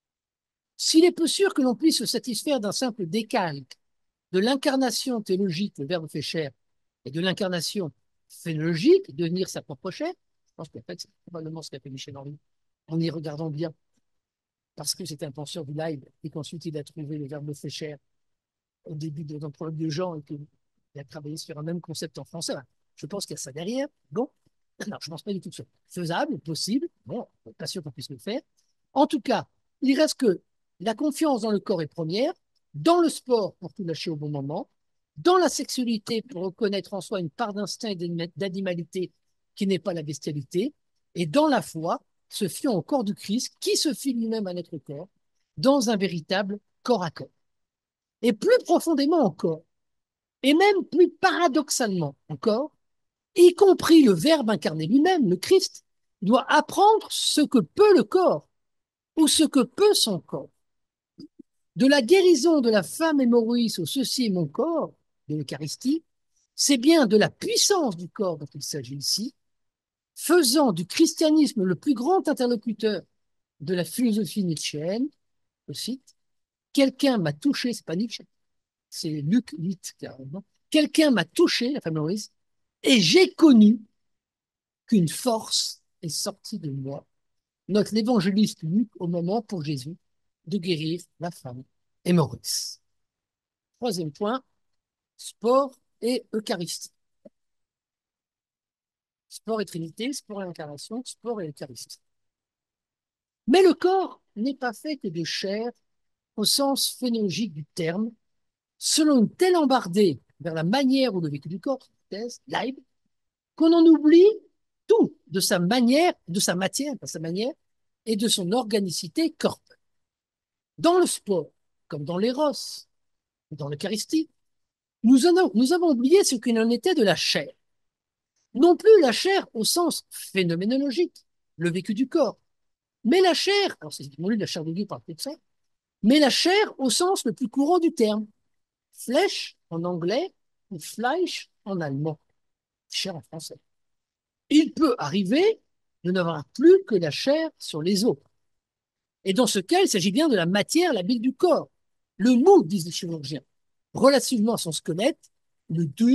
S'il est peu sûr que l'on puisse se satisfaire d'un simple décalque de l'incarnation théologique, le Verbe fait chair, et de l'incarnation phénoménologique, devenir sa propre chair, je pense qu'en fait, c'est probablement ce qu'a fait Michel Henry, en y regardant bien, parce que c'était un penseur du Leib, et qu'ensuite il a trouvé le Verbe fait chair au début de, dans le prologue de Jean, et qu'il a travaillé sur un même concept en français. Je pense qu'il y a ça derrière. Bon, alors je ne pense pas du tout que ce soit faisable, possible. Bon, pas sûr qu'on puisse le faire. En tout cas, il reste que la confiance dans le corps est première, dans le sport pour tout lâcher au bon moment, dans la sexualité pour reconnaître en soi une part d'instinct et d'animalité qui n'est pas la bestialité, et dans la foi, se fiant au corps du Christ qui se fit lui-même un être corps dans un véritable corps à corps. Et plus profondément encore, et même plus paradoxalement encore, y compris le Verbe incarné lui-même, le Christ, doit apprendre ce que peut le corps ou ce que peut son corps. De la guérison de la femme hémorroïs au ceci est mon corps, de l'Eucharistie, c'est bien de la puissance du corps dont il s'agit ici, faisant du christianisme le plus grand interlocuteur de la philosophie nietzschéenne, je cite, quelqu'un m'a touché, c'est pas Nietzsche, c'est Luc huit, carrément, quelqu'un m'a touché, la femme hémorroïs, et j'ai connu qu'une force est sortie de moi. Note l'évangéliste Luc au moment pour Jésus de guérir la femme hémorroïs. Troisième point, sport et Eucharistie. Sport et Trinité, sport et incarnation, sport et Eucharistie. Mais le corps n'est pas fait que de chair au sens phénologique du terme, selon une telle embardée vers la manière ou le vécu du corps, thèse, Leib, qu'on en oublie tout de sa manière, de sa matière, de sa manière, et de son organicité corporelle. Dans le sport, comme dans l'éros, dans l'Eucharistie, nous, nous avons oublié ce qu'il en était de la chair. Non plus la chair au sens phénoménologique, le vécu du corps, mais la chair, alors c'est lu la chair de Dieu par ça, mais la chair au sens le plus courant du terme, Fleisch en anglais ou Fleisch en allemand, chair en français. Il peut arriver de n'avoir plus que la chair sur les os. Et dans ce cas, il s'agit bien de la matière, la bile du corps. Le mou, disent les chirurgiens, relativement à son squelette, le dur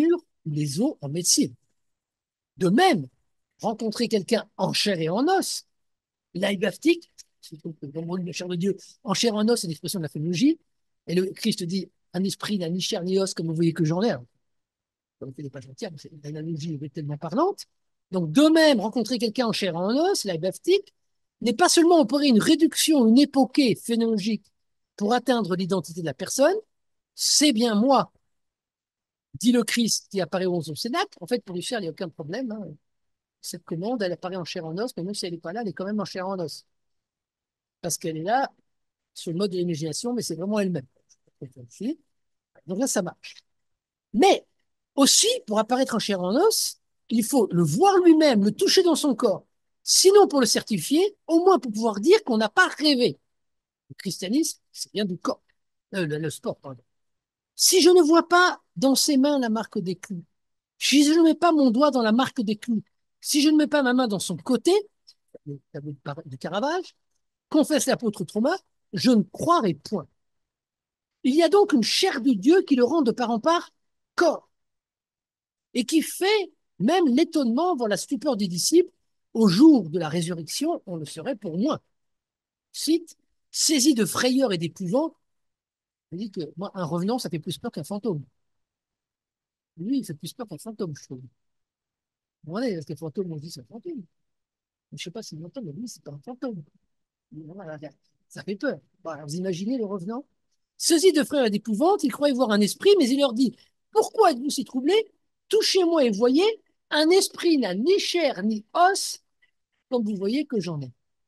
les os en médecine. De même, rencontrer quelqu'un en chair et en os, l'aïbaptique, c'est le la chair de Dieu, en chair et en os, c'est l'expression de la phénologie, et le Christ dit, un esprit n'a ni chair ni os, comme vous voyez que j'en ai. On fait des pages entières, mais c'est une analogie est tellement parlante. Donc, de même, rencontrer quelqu'un en chair et en os, l'aïbaptique, n'est pas seulement opérer une réduction, une époquée phénologique pour atteindre l'identité de la personne, c'est bien moi, dit le Christ qui apparaît au onzième Cénacle. En fait, pour lui faire, il n'y a aucun problème, hein. Cette commande, elle apparaît en chair en os, mais même si elle n'est pas là, elle est quand même en chair en os. Parce qu'elle est là sur le mode de l'imagination, mais c'est vraiment elle-même. Donc là, ça marche. Mais aussi, pour apparaître en chair en os, il faut le voir lui-même, le toucher dans son corps. Sinon, pour le certifier, au moins pour pouvoir dire qu'on n'a pas rêvé. Le christianisme, c'est bien du corps. Euh, le, le sport, pardon. Si je ne vois pas dans ses mains la marque des clous, si je ne mets pas mon doigt dans la marque des clous, si je ne mets pas ma main dans son côté, le tableau de Caravage, confesse l'apôtre Thomas, je ne croirai point. Il y a donc une chair de Dieu qui le rend de part en part corps et qui fait même l'étonnement voir la stupeur des disciples au jour de la résurrection, on le serait pour moins. Cite, saisi de frayeur et d'épouvante, je dis que moi, un revenant, ça fait plus peur qu'un fantôme. Lui, il fait plus peur qu'un fantôme, je trouve. Bon, allez, parce que fantôme, on dit c'est un fantôme. Je ne sais pas si c'est un fantôme, mais lui, c'est pas un fantôme. Ça fait peur. Bon, alors, vous imaginez le revenant? Saisi de frayeur et d'épouvante, il croyait voir un esprit, mais il leur dit, pourquoi êtes-vous si troublés? Touchez-moi et voyez, un esprit n'a ni chair ni os, comme vous voyez que j'en ai.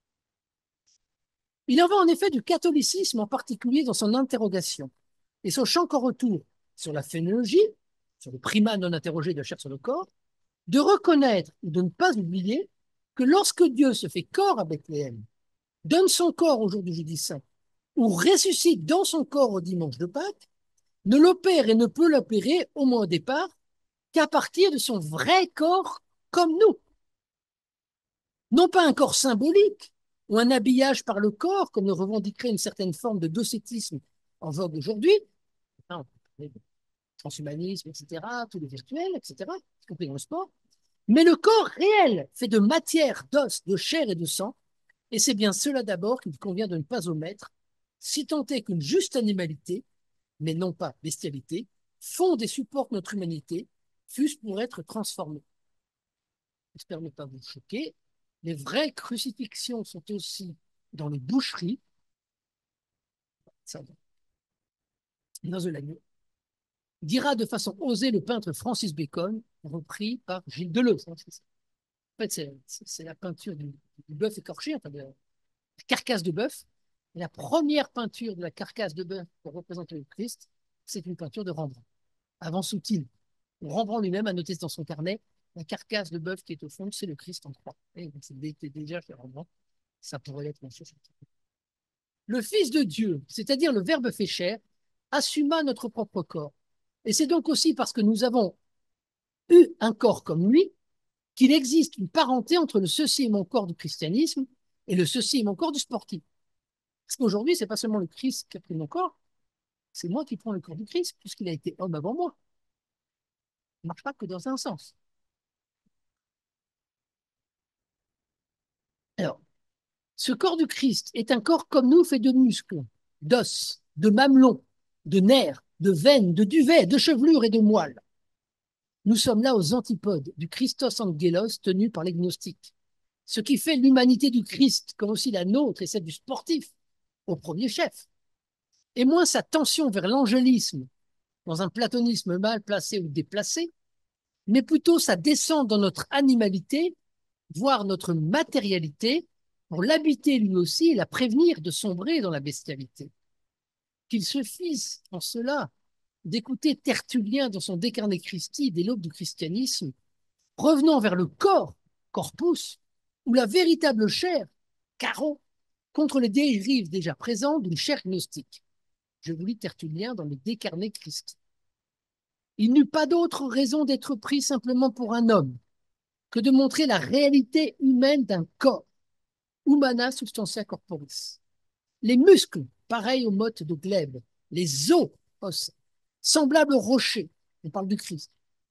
Il en va en effet du catholicisme, en particulier dans son interrogation, et son champ qu'en retour sur la phénologie, sur le primat non interrogé de la chair sur le corps, de reconnaître ou de ne pas oublier que lorsque Dieu se fait corps à Bethléem, donne son corps au jour du jeudi saint, ou ressuscite dans son corps au dimanche de Pâques, ne l'opère et ne peut l'opérer, au moins au départ, qu'à partir de son vrai corps comme nous. Non pas un corps symbolique ou un habillage par le corps, comme le revendiquerait une certaine forme de docétisme en vogue aujourd'hui, on peut parler de transhumanisme, et cetera, tous les virtuels, et cetera, y compris dans le sport, mais le corps réel, fait de matière, d'os, de chair et de sang, et c'est bien cela d'abord qu'il convient de ne pas omettre, si tant est qu'une juste animalité, mais non pas bestialité, fonde et supporte notre humanité, fût-ce pour être transformée. J'espère ne pas vous choquer. Les vraies crucifixions sont aussi dans les boucheries, ça, dans l'agneau, dira de façon osée le peintre Francis Bacon, repris par Gilles Deleuze. En fait, c'est la peinture du, du bœuf écorché, enfin de la carcasse de bœuf. Et la première peinture de la carcasse de bœuf pour représenter le Christ, c'est une peinture de Rembrandt, avant Soutine. Rembrandt lui-même a noté dans son carnet la carcasse de bœuf qui est au fond, c'est le Christ en croix. C'était déjà chez Rembrandt, ça pourrait l'être, bien sûr. Le Fils de Dieu, c'est-à-dire le Verbe fait chair, assuma notre propre corps. Et c'est donc aussi parce que nous avons eu un corps comme lui qu'il existe une parenté entre le ceci et mon corps du christianisme et le ceci et mon corps du sportif. Parce qu'aujourd'hui, c'est pas seulement le Christ qui a pris mon corps, c'est moi qui prends le corps du Christ, puisqu'il a été homme avant moi. Ça ne marche pas que dans un sens. Alors, ce corps du Christ est un corps comme nous, fait de muscles, d'os, de mamelons, de nerfs, de veines, de duvets, de chevelures et de moelles. Nous sommes là aux antipodes du Christos Angelos tenu par les gnostiques. Ce qui fait l'humanité du Christ, comme aussi la nôtre et celle du sportif, au premier chef, et moins sa tension vers l'angélisme, dans un platonisme mal placé ou déplacé, mais plutôt sa descente dans notre animalité, voire notre matérialité, pour l'habiter lui aussi et la prévenir de sombrer dans la bestialité. Qu'il suffise en cela d'écouter Tertullien dans son Décarné Christi dès l'aube du christianisme, revenant vers le corps, corpus, ou la véritable chair, caro, contre les dérives déjà présentes d'une chair gnostique. Je vous lis Tertullien dans le Décarné Christi. Il n'eut pas d'autre raison d'être pris simplement pour un homme que de montrer la réalité humaine d'un corps, humana substantia corporis. Les muscles, pareils aux mottes de glèbe, les os, os, semblables aux rochers, on parle du Christ,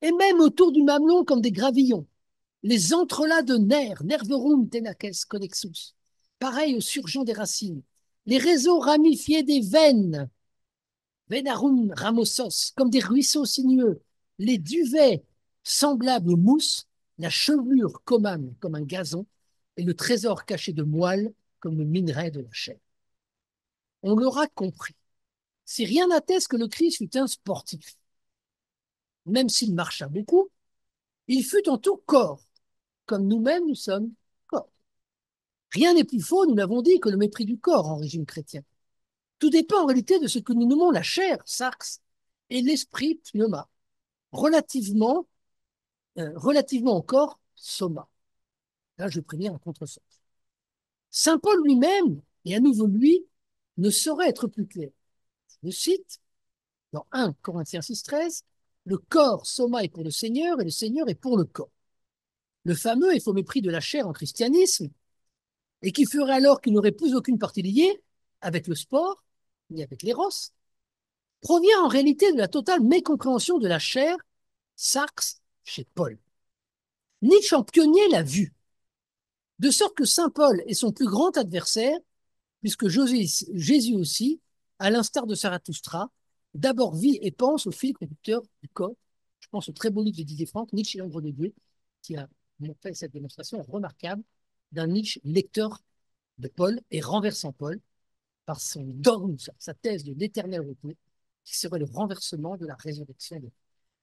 et même autour du mamelon comme des gravillons. Les entrelacs de nerfs, nerverum tenaces connexus, pareil aux surgeons des racines. Les réseaux ramifiés des veines, venarum ramosos, comme des ruisseaux sinueux. Les duvets semblables aux mousses, la chevelure comane comme un gazon, et le trésor caché de moelle comme le minerai de la chair. On l'aura compris. Si rien n'atteste que le Christ fut un sportif, même s'il marcha beaucoup, il fut en tout corps, comme nous-mêmes nous sommes corps. Rien n'est plus faux, nous l'avons dit, que le mépris du corps en régime chrétien. Tout dépend en réalité de ce que nous nommons la chair, sarx, et l'esprit, pneuma, relativement, euh, relativement au corps, soma. Là, je préviens un contresens. Saint Paul lui-même, et à nouveau lui, ne saurait être plus clair. Je cite, dans un Corinthiens six treize, le corps, soma, est pour le Seigneur, et le Seigneur est pour le corps. Le fameux et faux mépris de la chair en christianisme, et qui ferait alors qu'il n'aurait plus aucune partie liée avec le sport, ni avec l'éros, provient en réalité de la totale mécompréhension de la chair, sarx, chez Paul. Nietzsche en pionnier l'a vu, de sorte que saint Paul est son plus grand adversaire, puisque Jésus aussi, à l'instar de Zarathustra, d'abord vit et pense au fil conducteur du corps. Je pense au très beau livre de Didier Franck, Nietzsche et l'ombre de Dieu, qui a fait cette démonstration remarquable d'un Nietzsche lecteur de Paul et renversant Paul par son dogme, sa thèse de l'éternel retour, qui serait le renversement de la résurrection de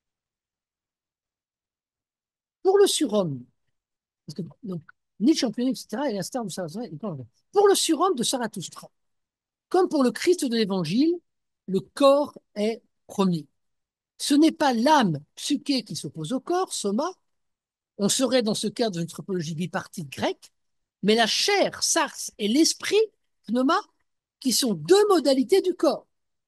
Pour le surhomme, parce que, donc, Nietzsche en pionnier, et cetera, et l'instar de Zarathustra, pour le surhomme de Zarathustra, comme pour le Christ de l'Évangile, le corps est premier. Ce n'est pas l'âme psyché qui s'oppose au corps, soma, on serait dans ce cas dans une topologie bipartite grecque, mais la chair, sarx, et l'esprit, pneuma, qui sont deux modalités du corps.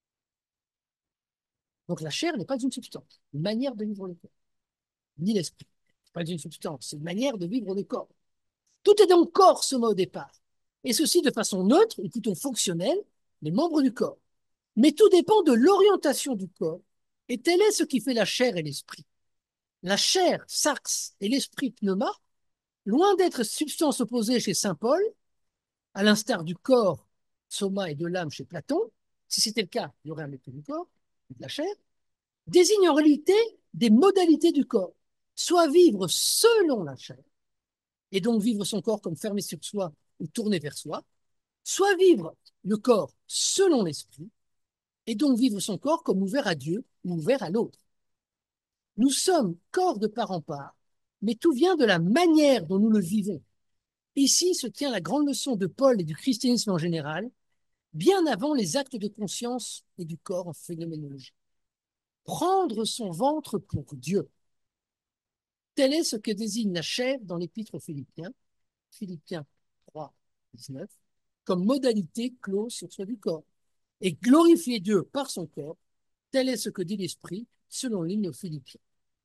Donc la chair n'est pas une substance, une manière de vivre le corps, ni l'esprit. C'est pas une substance, c'est une manière de vivre le corps. Tout est donc corps, soma au départ, et ceci de façon neutre et plutôt fonctionnelle, les membres du corps. Mais tout dépend de l'orientation du corps, et tel est ce qui fait la chair et l'esprit. La chair, sarx, et l'esprit, pneuma, loin d'être substance opposée chez saint Paul, à l'instar du corps, soma, et de l'âme chez Platon, si c'était le cas, il y aurait un mépris du corps, de la chair, désigne en réalité des modalités du corps, soit vivre selon la chair, et donc vivre son corps comme fermé sur soi ou tourné vers soi, soit vivre le corps selon l'esprit, et donc vivre son corps comme ouvert à Dieu ou ouvert à l'autre. Nous sommes corps de part en part, mais tout vient de la manière dont nous le vivons. Ici se tient la grande leçon de Paul et du christianisme en général, bien avant les actes de conscience et du corps en phénoménologie. Prendre son ventre pour Dieu. Tel est ce que désigne la chair dans l'épître aux Philippiens, Philippiens trois, dix-neuf, comme modalité close sur soi du corps. Et glorifier Dieu par son corps, tel est ce que dit l'Esprit selon l'hymne aux Philippiens.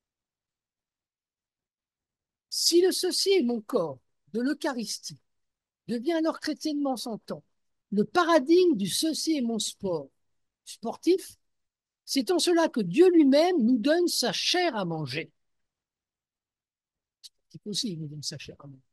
Si le ceci est mon corps de l'Eucharistie devient alors chrétiennement s'entend le paradigme du ceci est mon sport sportif, c'est en cela que Dieu lui-même nous donne sa chair à manger. Sportif aussi, il nous donne sa chair à manger.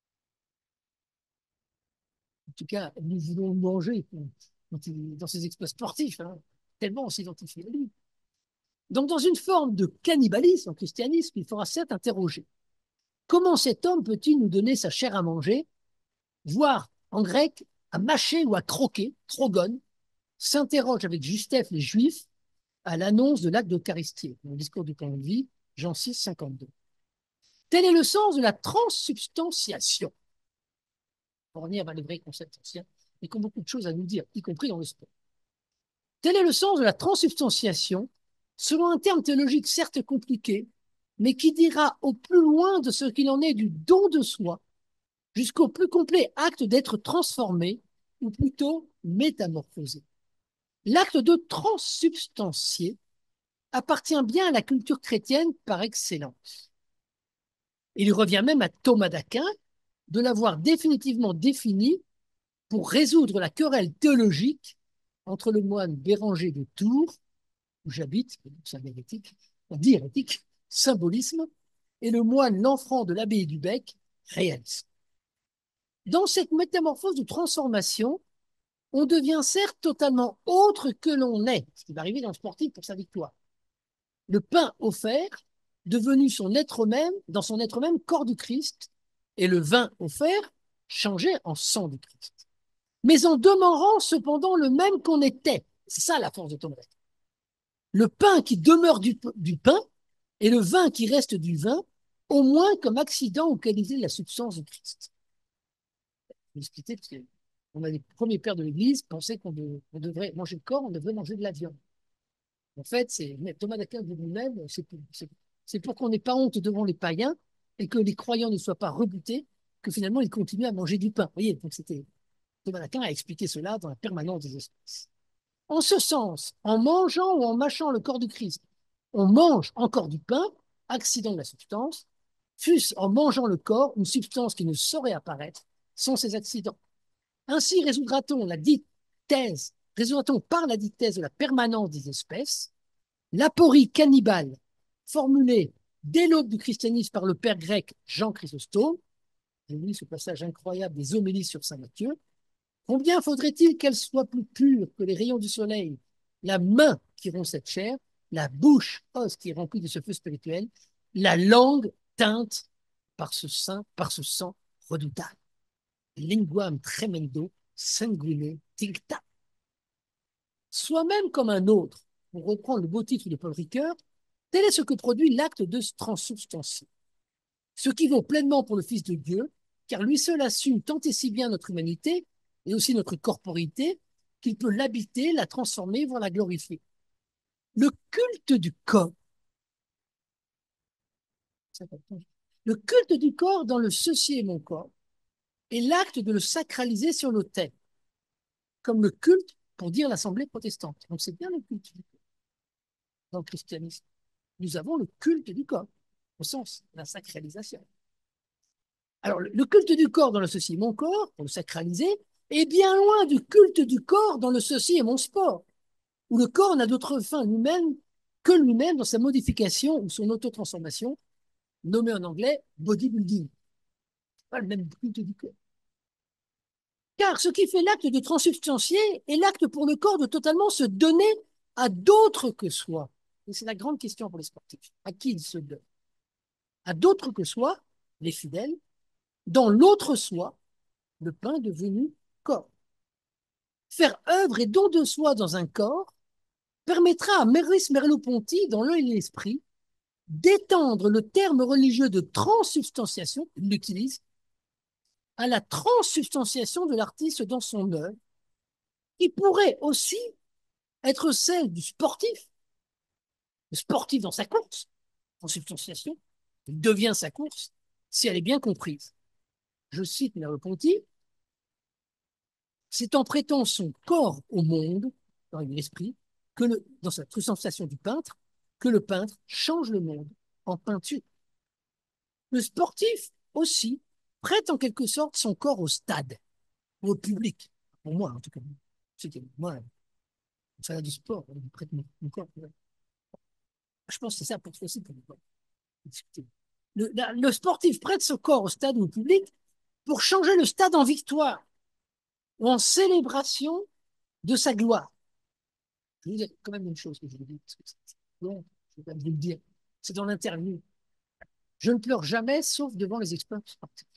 En tout cas, nous voulons le manger dans ses exploits sportifs, hein, tellement on s'identifie à lui. Donc, dans une forme de cannibalisme en christianisme, il faudra certes interroger. Comment cet homme peut-il nous donner sa chair à manger, voire en grec à mâcher ou à croquer, trogon, s'interroge avec justesse les Juifs à l'annonce de l'acte d'Eucharistie, dans le discours du temps de vie, Jean six, cinquante-deux. Tel est le sens de la transsubstantiation. Pour revenir à les vrais concepts anciens, et qui ont beaucoup de choses à nous dire, y compris dans le sport. Tel est le sens de la transsubstantiation, selon un terme théologique certes compliqué, mais qui dira au plus loin de ce qu'il en est du don de soi, jusqu'au plus complet acte d'être transformé, ou plutôt métamorphosé. L'acte de transsubstancier appartient bien à la culture chrétienne par excellence. Il revient même à Thomas d'Aquin de l'avoir définitivement défini pour résoudre la querelle théologique entre le moine Béranger de Tours, où j'habite, c'est un hérétique, on dit hérétique, symbolisme, et le moine Lanfranc de l'abbaye du Bec, réalisme. Dans cette métamorphose de transformation, on devient certes totalement autre que l'on est, ce qui va arriver dans le sportif pour sa victoire. Le pain offert, devenu son être même, dans son être même, corps du Christ, et le vin offert, changé en sang du Christ. Mais en demeurant cependant le même qu'on était. C'est ça la force de Thomas d'Aquin. Le pain qui demeure du, du pain et le vin qui reste du vin, au moins comme accident ou qualité de la substance du Christ. Je vais expliquer parce que on a les premiers pères de l'Église pensaient qu'on de, on devrait manger le corps, on devrait manger de la viande. En fait, c'est Thomas d'Aquin dit lui-même, c'est pour, c'est pour qu'on n'ait pas honte devant les païens et que les croyants ne soient pas rebutés, que finalement ils continuent à manger du pain. Vous voyez, donc c'était Thomas d'Aquin a expliqué cela dans la permanence des espèces. En ce sens, en mangeant ou en mâchant le corps du Christ, on mange encore du pain, accident de la substance, fût-ce en mangeant le corps, une substance qui ne saurait apparaître sans ces accidents. Ainsi résoudra-t-on la dite thèse, résoudra-t-on par la dite thèse de la permanence des espèces, l'aporie cannibale formulée dès l'aube du christianisme par le père grec Jean Chrysostome, j'ai lu ce passage incroyable des homélies sur saint Matthieu, combien faudrait-il qu'elle soit plus pure que les rayons du soleil, la main qui rompt cette chair, la bouche, os qui est remplie de ce feu spirituel, la langue teinte par ce sang, par ce sang redoutable. Linguam tremendo, sanguine, tincta. Soi-même comme un autre, pour reprendre le beau titre de Paul Ricoeur, tel est ce que produit l'acte de transsubstantier. Ce qui vaut pleinement pour le Fils de Dieu, car lui seul assume tant et si bien notre humanité, et aussi notre corporité, qu'il peut l'habiter, la transformer, voire la glorifier. Le culte du corps, le culte du corps dans le ceci est mon corps, est l'acte de le sacraliser sur l'autel, comme le culte pour dire l'assemblée protestante. Donc c'est bien le culte du corps. Dans le christianisme, nous avons le culte du corps, au sens de la sacralisation. Alors, le culte du corps dans le ceci est mon corps, pour le sacraliser, est bien loin du culte du corps dans le ceci est mon sport, où le corps n'a d'autre fin lui-même que lui-même dans sa modification ou son autotransformation, nommée en anglais bodybuilding. Pas le même culte du corps. Car ce qui fait l'acte de transsubstantier est l'acte pour le corps de totalement se donner à d'autres que soi. Et c'est la grande question pour les sportifs. À qui ils se donnent? À d'autres que soi, les fidèles, dans l'autre soi, le pain devenu corps. Faire œuvre et don de soi dans un corps permettra à Maurice Merleau-Ponty, dans l'œil et l'esprit, d'étendre le terme religieux de transsubstantiation, il l'utilise, à la transsubstantiation de l'artiste dans son œuvre, qui pourrait aussi être celle du sportif, le sportif dans sa course, transsubstantiation, il devient sa course, si elle est bien comprise. Je cite Merleau-Ponty, c'est en prêtant son corps au monde, dans l'esprit, que le, dans sa sensation du peintre, que le peintre change le monde en peinture. Le sportif aussi prête en quelque sorte son corps au stade, au public. Pour moi, en tout cas. C'est que moi, ça a du sport, je prête mon, mon corps. Je pense que c'est ça pour aussi pour le, la, le sportif prête son corps au stade ou au public pour changer le stade en victoire ou en célébration de sa gloire. Je vais vous dire quand même une chose que je vous dis, parce que c'est bon, je vais quand même vous le dire. C'est dans l'interview. Je ne pleure jamais, sauf devant les exploits sportifs.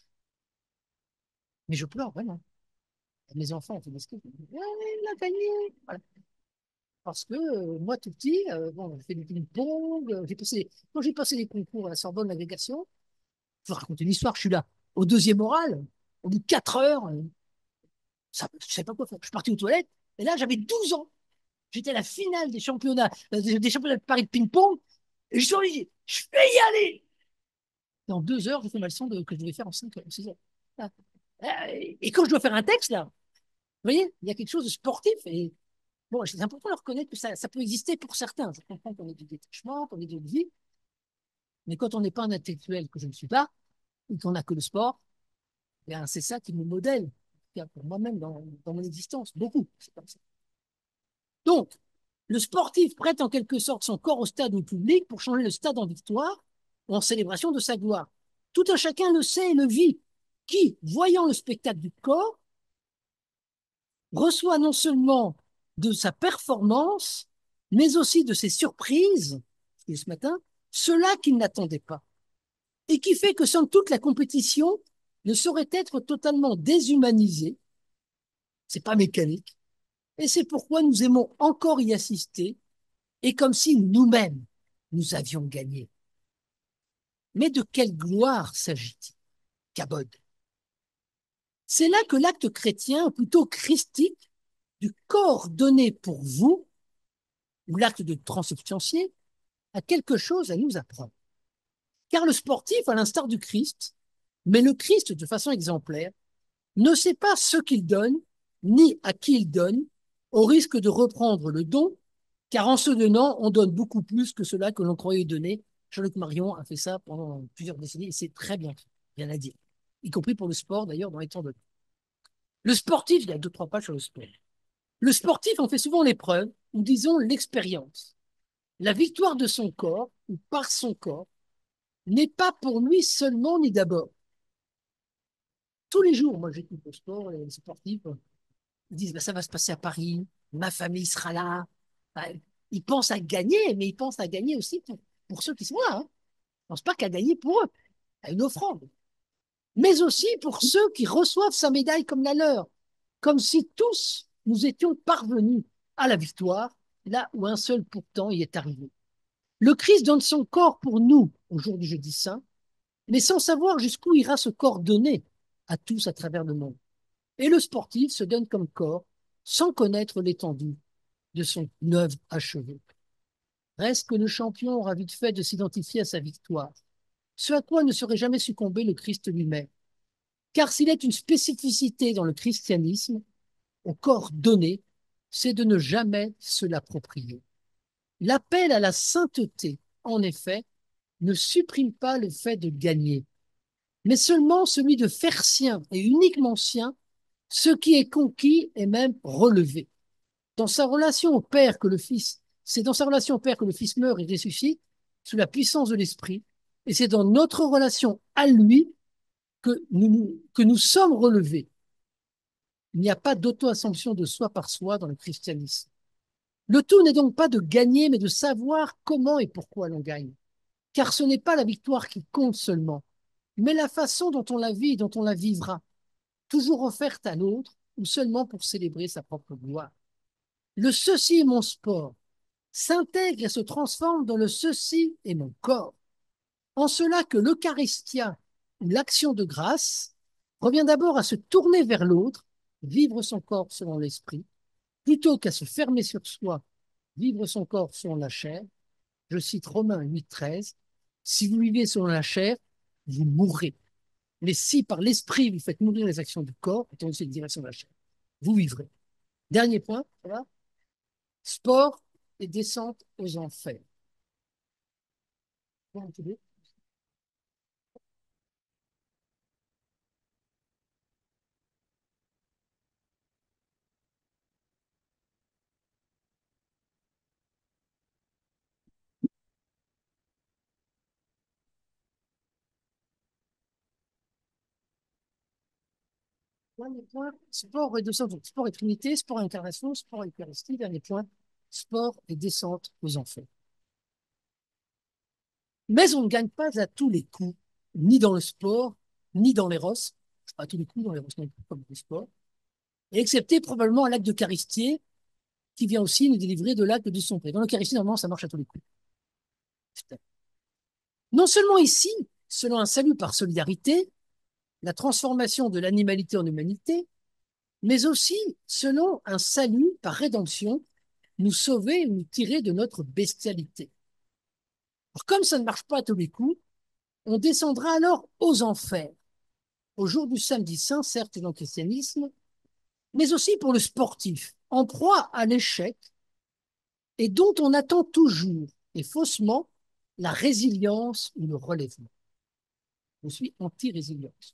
Mais je pleure vraiment. Mes enfants ont fait des skis. Il a gagné. Voilà. Parce que euh, moi, tout petit, euh, bon, j'ai fait du ping-pong. Euh, j'ai passé, quand j'ai passé les concours à la Sorbonne d'agrégation, je vous raconter une histoire. Je suis là, au deuxième oral, au bout de quatre heures, euh, ça, je ne savais pas quoi faire. Je suis parti aux toilettes, et là, j'avais douze ans. J'étais à la finale des championnats, euh, des, des championnats de Paris de ping-pong, et je suis dit, je vais y aller. Et en deux heures, j'ai fait ma leçon de, que je devais faire en cinq heures, six heures. Ah. Et quand je dois faire un texte, là, vous voyez, il y a quelque chose de sportif. Et bon, c'est important de reconnaître que ça, ça peut exister pour certains. Je comprends qu'on ait du détachement, qu'on ait de vie. Mais quand on n'est pas un intellectuel, que je ne suis pas, et qu'on n'a que le sport, c'est ça qui me modèle, pour moi-même, dans, dans mon existence. Beaucoup. C'est comme ça. Donc, Le sportif prête en quelque sorte son corps au stade ou au public pour changer le stade en victoire ou en célébration de sa gloire. Tout un chacun le sait et le vit, qui, voyant le spectacle du corps, reçoit non seulement de sa performance, mais aussi de ses surprises, ce matin, cela qu'il n'attendait pas. Et qui fait que, somme toute, la compétition ne saurait être totalement déshumanisée. C'est pas mécanique. Et c'est pourquoi nous aimons encore y assister, et comme si nous-mêmes, nous avions gagné. Mais de quelle gloire s'agit-il, Cabod? C'est là que l'acte chrétien, ou plutôt christique, du corps donné pour vous, ou l'acte de transubstancier, a quelque chose à nous apprendre. Car le sportif, à l'instar du Christ, mais le Christ de façon exemplaire, ne sait pas ce qu'il donne, ni à qui il donne, au risque de reprendre le don, car en se donnant, on donne beaucoup plus que cela que l'on croyait donner. Jean-Luc Marion a fait ça pendant plusieurs décennies et c'est très bien fait, rien à dire. Y compris pour le sport, d'ailleurs, dans les temps de... Le sportif, il y a deux, trois pages sur le sport. Le sportif en fait souvent l'épreuve, ou disons l'expérience. La victoire de son corps, ou par son corps, n'est pas pour lui seulement ni d'abord. Tous les jours, moi j'écoute le sport, les sportifs, ils disent bah, ça va se passer à Paris, ma famille sera là. Bah, ils pensent à gagner, mais ils pensent à gagner aussi pour, pour ceux qui sont là. Hein. Ils ne pensent pas qu'à gagner pour eux, à une offrande. Mais aussi pour ceux qui reçoivent sa médaille comme la leur, comme si tous nous étions parvenus à la victoire, là où un seul pourtant y est arrivé. Le Christ donne son corps pour nous au jour du jeudi saint, mais sans savoir jusqu'où ira ce corps donné à tous à travers le monde. Et le sportif se donne comme corps sans connaître l'étendue de son œuvre achevée. Reste que le champion aura vite fait de s'identifier à sa victoire, ce à quoi ne serait jamais succombé le Christ lui-même. Car s'il est une spécificité dans le christianisme, au corps donné, c'est de ne jamais se l'approprier. L'appel à la sainteté, en effet, ne supprime pas le fait de gagner, mais seulement celui de faire sien et uniquement sien ce qui est conquis et même relevé. Dans sa relation au Père que le Fils, c'est dans sa relation au Père que le Fils meurt et ressuscite sous la puissance de l'Esprit, et c'est dans notre relation à lui que nous, que nous sommes relevés. Il n'y a pas d'auto-assomption de soi par soi dans le christianisme. Le tout n'est donc pas de gagner, mais de savoir comment et pourquoi l'on gagne. Car ce n'est pas la victoire qui compte seulement, mais la façon dont on la vit et dont on la vivra, toujours offerte à l'autre ou seulement pour célébrer sa propre gloire. Le ceci est mon sport s'intègre et se transforme dans le ceci est mon corps. En cela que l'Eucharistia, ou l'action de grâce, revient d'abord à se tourner vers l'autre, vivre son corps selon l'esprit, plutôt qu'à se fermer sur soi, vivre son corps selon la chair. Je cite Romains huit, treize. Si vous vivez selon la chair, vous mourrez. Mais si par l'esprit vous faites mourir les actions du corps, étant aussi la direction de la chair, vous vivrez. Dernier point, voilà. Sport et descente aux enfers. Dernier point, sport et descente. Sport et trinité, sport et incarnation, sport et eucharistie. Dernier point, sport et descente aux enfers. Mais on ne gagne pas à tous les coups, ni dans le sport, ni dans l'éros. Pas à tous les coups dans l'éros non plus, comme dans le sport. Et excepté probablement à l'acte d'Eucharistie, qui vient aussi nous délivrer de l'acte de son Père. Dans l'Eucharistie, normalement, ça marche à tous les coups. Non seulement ici, selon un salut par solidarité, la transformation de l'animalité en humanité, mais aussi selon un salut par rédemption, nous sauver ou nous tirer de notre bestialité. Alors, comme ça ne marche pas à tous les coups, on descendra alors aux enfers, au jour du samedi saint, certes dans le christianisme, mais aussi pour le sportif, en proie à l'échec, et dont on attend toujours, et faussement, la résilience ou le relèvement. Je suis anti-résilience.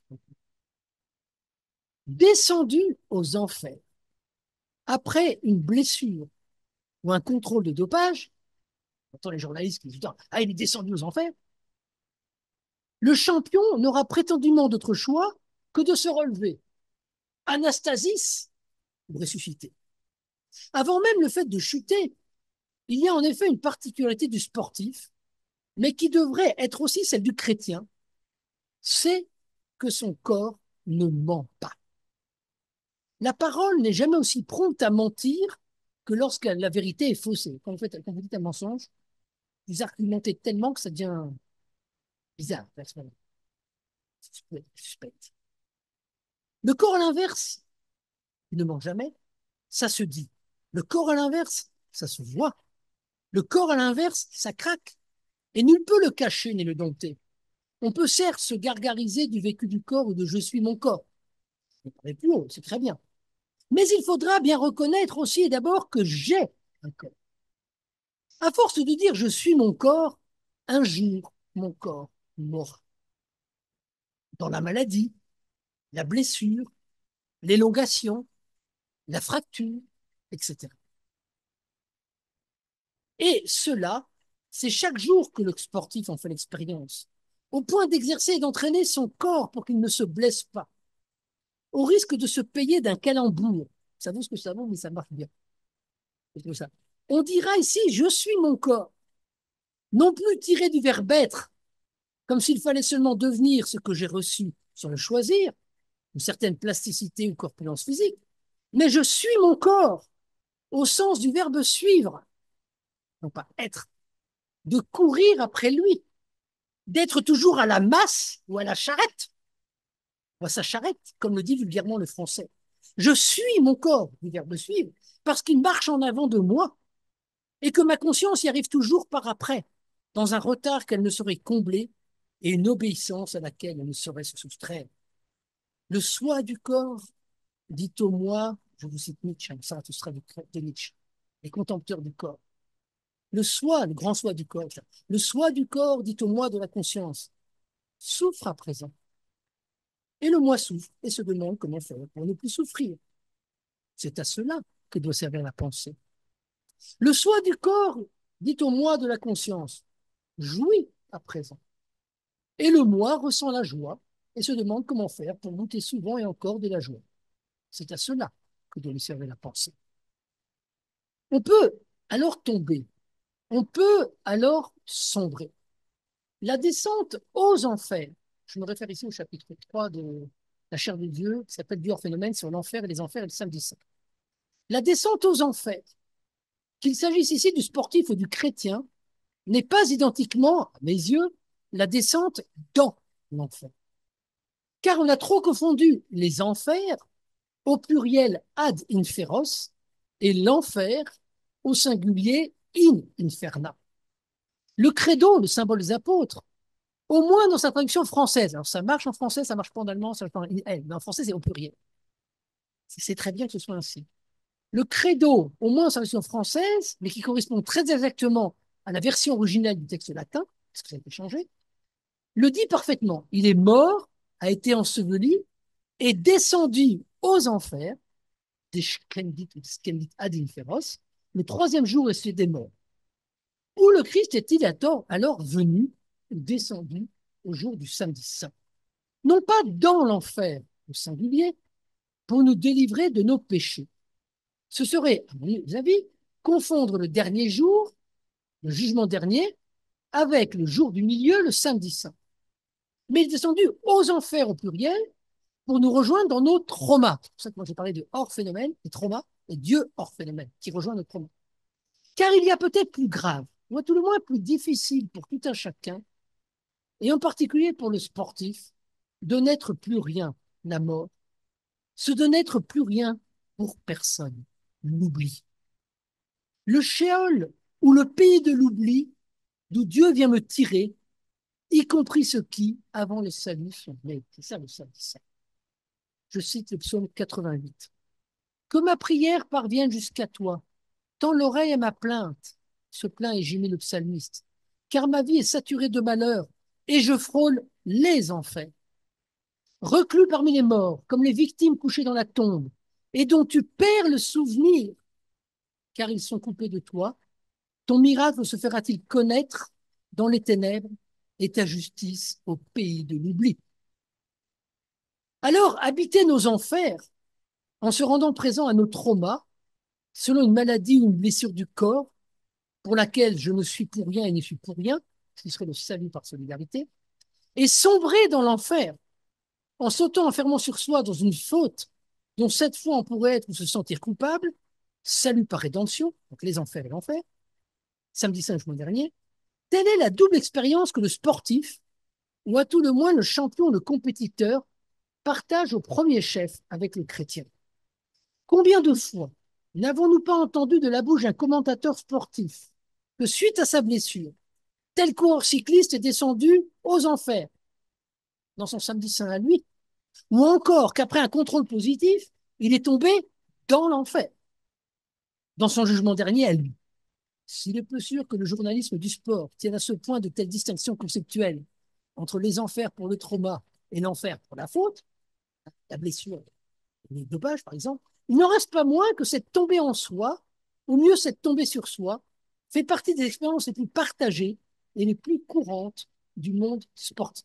Descendu aux enfers, après une blessure ou un contrôle de dopage, on entend les journalistes qui disent ah, il est descendu aux enfers, le champion n'aura prétendument d'autre choix que de se relever. Anastasis ou ressusciter. Avant même le fait de chuter, il y a en effet une particularité du sportif, mais qui devrait être aussi celle du chrétien, c'est que son corps ne ment pas. La parole n'est jamais aussi prompte à mentir que lorsque la vérité est faussée. Quand vous, faites, quand vous dites un mensonge, vous argumentez tellement que ça devient bizarre, personnellement. Suspect. Le corps à l'inverse, il ne ment jamais, ça se dit. Le corps à l'inverse, ça se voit. Le corps à l'inverse, ça craque. Et nul peut le cacher ni le dompter. On peut certes se gargariser du vécu du corps ou de je suis mon corps. C'est plus haut, c'est très bien. Mais il faudra bien reconnaître aussi et d'abord que j'ai un corps. À force de dire je suis mon corps, un jour, mon corps mourra. Dans la maladie, la blessure, l'élongation, la fracture, et cetera. Et cela, c'est chaque jour que le sportif en fait l'expérience, au point d'exercer et d'entraîner son corps pour qu'il ne se blesse pas, au risque de se payer d'un calembour. Ça vaut ce que ça vaut, mais ça marche bien. C'est ça. On dira ici, je suis mon corps, non plus tiré du verbe être, comme s'il fallait seulement devenir ce que j'ai reçu sans le choisir, une certaine plasticité ou corpulence physique, mais je suis mon corps, au sens du verbe suivre, non pas être, de courir après lui, d'être toujours à la masse ou à la charrette, ou à sa charrette, comme le dit vulgairement le français. Je suis mon corps, du verbe suivre, parce qu'il marche en avant de moi, et que ma conscience y arrive toujours par après, dans un retard qu'elle ne saurait combler et une obéissance à laquelle elle ne saurait se soustraire. Le soi du corps, dit au moi, je vous cite Nietzsche, ça tout sera de Nietzsche, les contempteurs du corps. Le soi, le grand soi du corps, le soi du corps, dit au moi de la conscience, souffre à présent. Et le moi souffre et se demande comment faire pour ne plus souffrir. C'est à cela que doit servir la pensée. Le soi du corps, dit au moi de la conscience, jouit à présent. Et le moi ressent la joie et se demande comment faire pour goûter souvent et encore de la joie. C'est à cela que doit lui servir la pensée. On peut alors tomber, on peut alors sombrer. La descente aux enfers, je me réfère ici au chapitre trois de La chair de Dieu, qui s'appelle du hors-phénomène sur l'enfer et les enfers et le samedi saint. La descente aux enfers, qu'il s'agisse ici du sportif ou du chrétien, n'est pas identiquement, à mes yeux, la descente dans l'enfer. Car on a trop confondu les enfers au pluriel ad inferos et l'enfer au singulier in inferna. Le credo, le symbole des apôtres, au moins dans sa traduction française, alors ça marche en français, ça marche pas en allemand, ça marche pas en, mais en français c'est au pluriel. C'est très bien que ce soit ainsi. Le credo, au moins en sa version française, mais qui correspond très exactement à la version originale du texte latin, parce que ça a été changé, le dit parfaitement. Il est mort, a été enseveli et descendu aux enfers, des scendit ad inferos, le troisième jour est des morts. Où le Christ est-il alors venu ou descendu au jour du samedi saint? Non pas dans l'enfer, au singulier, pour nous délivrer de nos péchés. Ce serait, à mon avis, confondre le dernier jour, le jugement dernier, avec le jour du milieu, le samedi saint. Mais il est descendu aux enfers au pluriel pour nous rejoindre dans nos traumas. C'est pour ça que moi j'ai parlé de hors phénomène, et traumas, et Dieu hors phénomène, qui rejoint nos traumas. Car il y a peut-être plus grave, ou à tout le moins plus difficile pour tout un chacun, et en particulier pour le sportif, de n'être plus rien, la mort, ce de n'être plus rien pour personne, l'oubli. Le Sheol, ou le pays de l'oubli, d'où Dieu vient me tirer, y compris ceux qui, avant le salut, sont nés. C'est ça le samedi saint. Je cite le psaume quatre-vingt-huit. Que ma prière parvienne jusqu'à toi, tends l'oreille à ma plainte, se plaint et gémit le psalmiste, car ma vie est saturée de malheur, et je frôle les enfers. Reclus parmi les morts, comme les victimes couchées dans la tombe, et dont tu perds le souvenir, car ils sont coupés de toi. Ton miracle se fera-t-il connaître dans les ténèbres et ta justice au pays de l'oubli? Alors, habiter nos enfers en se rendant présent à nos traumas, selon une maladie ou une blessure du corps, pour laquelle je ne suis pour rien et n'y suis pour rien, ce qui serait le salut par solidarité, et sombrer dans l'enfer en s'auto-enfermant sur soi dans une faute dont cette fois on pourrait être ou se sentir coupable, salut par rédemption, donc les enfers et l'enfer, samedi cinq juin dernier, telle est la double expérience que le sportif, ou à tout le moins le champion, le compétiteur, partage au premier chef avec le chrétien. Combien de fois n'avons-nous pas entendu de la bouche d'un commentateur sportif que suite à sa blessure, tel coureur cycliste est descendu aux enfers dans son samedi saint à lui, ou encore qu'après un contrôle positif, il est tombé dans l'enfer, dans son jugement dernier à lui. S'il est peu sûr que le journalisme du sport tienne à ce point de telles distinctions conceptuelles entre les enfers pour le trauma et l'enfer pour la faute, la blessure, le dopage par exemple, il n'en reste pas moins que cette tombée en soi, ou mieux cette tombée sur soi, fait partie des expériences les plus partagées et les plus courantes du monde sportif.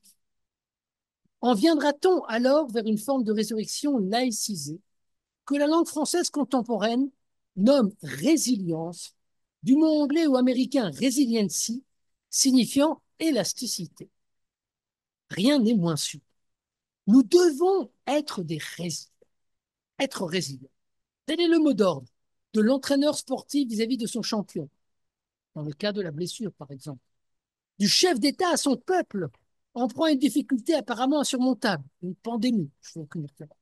En viendra-t-on alors vers une forme de résurrection laïcisée que la langue française contemporaine nomme résilience, du mot anglais ou américain resiliency, signifiant élasticité? Rien n'est moins sûr. Nous devons être des résilients, être résilients. Tel est le mot d'ordre de l'entraîneur sportif vis-à-vis de son champion, dans le cas de la blessure par exemple, du chef d'État à son peuple en proie à une difficulté apparemment insurmontable, une pandémie, je fais aucune référence,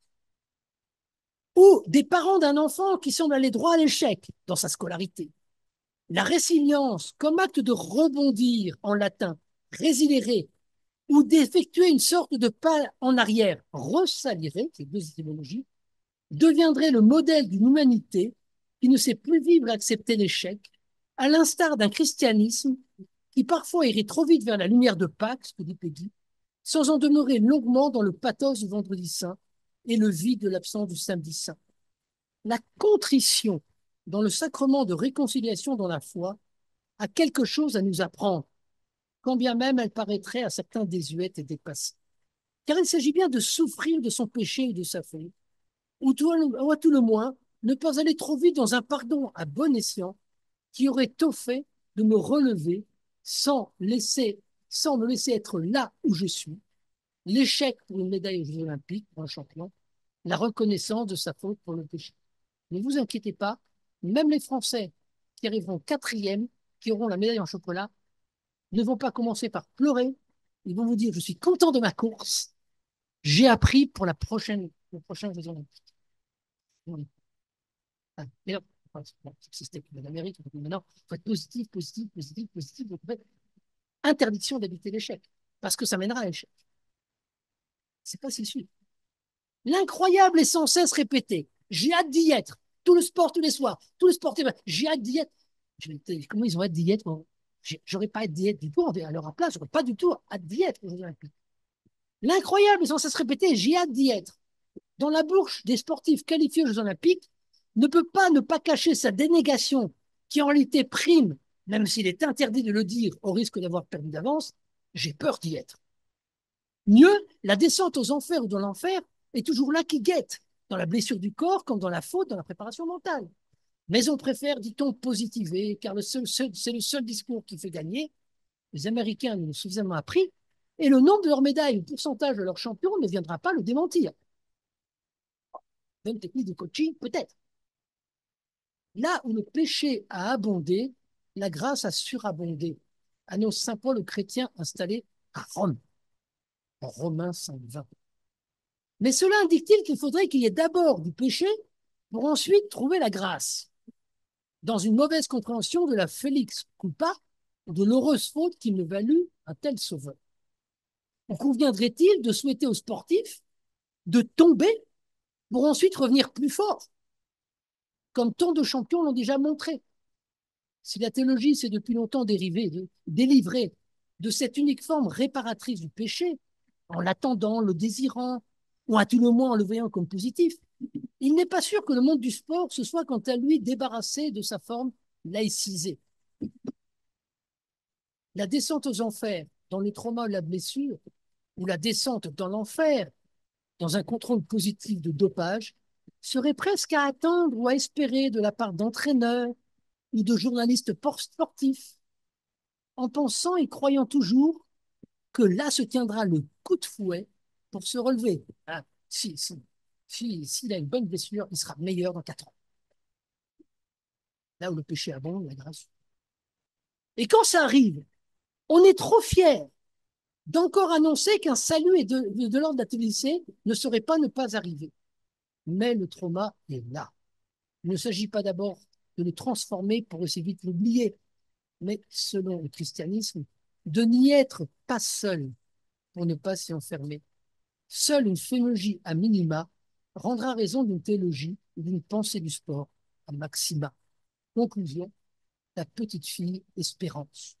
ou des parents d'un enfant qui semble aller droit à l'échec dans sa scolarité. La résilience, comme acte de rebondir en latin, résilere, ou d'effectuer une sorte de pas en arrière, resalire, ces deux étymologies, deviendrait le modèle d'une humanité qui ne sait plus vivre et accepter l'échec, à l'instar d'un christianisme qui parfois irait trop vite vers la lumière de Pâques, ce que dit Peggy, sans en demeurer longuement dans le pathos du vendredi saint et le vide de l'absence du samedi saint. La contrition dans le sacrement de réconciliation dans la foi a quelque chose à nous apprendre, quand bien même elle paraîtrait à certains désuète et dépassée. Car il s'agit bien de souffrir de son péché et de sa faute, ou, tout, ou à tout le moins ne pas aller trop vite dans un pardon à bon escient qui aurait tôt fait de me relever sans, laisser, sans me laisser être là où je suis, l'échec pour une médaille aux Jeux Olympiques, pour un champion, la reconnaissance de sa faute pour le péché. Ne vous inquiétez pas, même les Français qui arriveront quatrième, qui auront la médaille en chocolat, ne vont pas commencer par pleurer, ils vont vous dire, je suis content de ma course, j'ai appris pour la prochaine, le prochain Jeux Olympiques. Ah, mais non, c'était l'Amérique, maintenant, il faut être positif, positif, positif, positif, donc en fait, interdiction d'habiter l'échec, parce que ça mènera à l'échec. C'est pas si sûr. L'incroyable est sans cesse répété. J'ai hâte d'y être. Tout le sport, tous les soirs. Tous les sportifs, j'ai hâte d'y être. Comment ils ont hâte d'y être? J'aurais pas hâte d'y être du tout. À leur place, j'aurais pas du tout hâte d'y être aux Jeux Olympiques. L'incroyable est sans cesse répété. J'ai hâte d'y être. Dans la bouche des sportifs qualifiés aux Jeux Olympiques, ne peut pas ne pas cacher sa dénégation, qui en réalité prime, même s'il est interdit de le dire au risque d'avoir perdu d'avance. J'ai peur d'y être. Mieux, la descente aux enfers ou dans l'enfer est toujours là qui guette, dans la blessure du corps comme dans la faute, dans la préparation mentale. Mais on préfère, dit-on, positiver, car le seul, seul, c'est le seul discours qui fait gagner. Les Américains nous ont suffisamment appris, et le nombre de leurs médailles, le pourcentage de leurs champions ne viendra pas le démentir. Même technique de coaching, peut-être. Là où le péché a abondé, la grâce a surabondé, annonce saint Paul aux chrétiens installés à Rome, en Romains cinq vingt. Mais cela indique-t-il qu'il faudrait qu'il y ait d'abord du péché pour ensuite trouver la grâce, dans une mauvaise compréhension de la Félix culpa ou de l'heureuse faute qui me valut un tel sauveur? Ou conviendrait-il de souhaiter aux sportifs de tomber pour ensuite revenir plus fort, comme tant de champions l'ont déjà montré? Si la théologie s'est depuis longtemps dérivée, de, délivrée de cette unique forme réparatrice du péché, en l'attendant, le désirant, ou à tout le moins en le voyant comme positif, Il n'est pas sûr que le monde du sport se soit, quant à lui, débarrassé de sa forme laïcisée. La descente aux enfers dans le trauma ou la blessure, ou la descente dans l'enfer dans un contrôle positif de dopage, serait presque à attendre ou à espérer de la part d'entraîneurs ou de journalistes sportifs, en pensant et croyant toujours que là se tiendra le coup de fouet pour se relever. Ah, si, si, si, s'il a une bonne blessure, il sera meilleur dans quatre ans. Là où le péché abonde, la grâce. Et quand ça arrive, on est trop fier d'encore annoncer qu'un salut est de, de, de l'ordre de la T V C ne serait pas ne pas arriver. Mais le trauma est là. Il ne s'agit pas d'abord de le transformer pour aussi vite l'oublier, mais selon le christianisme, de n'y être pas seul pour ne pas s'y enfermer. Seule une phénologie à minima rendra raison d'une théologie ou d'une pensée du sport à maxima. Conclusion, la petite fille espérance.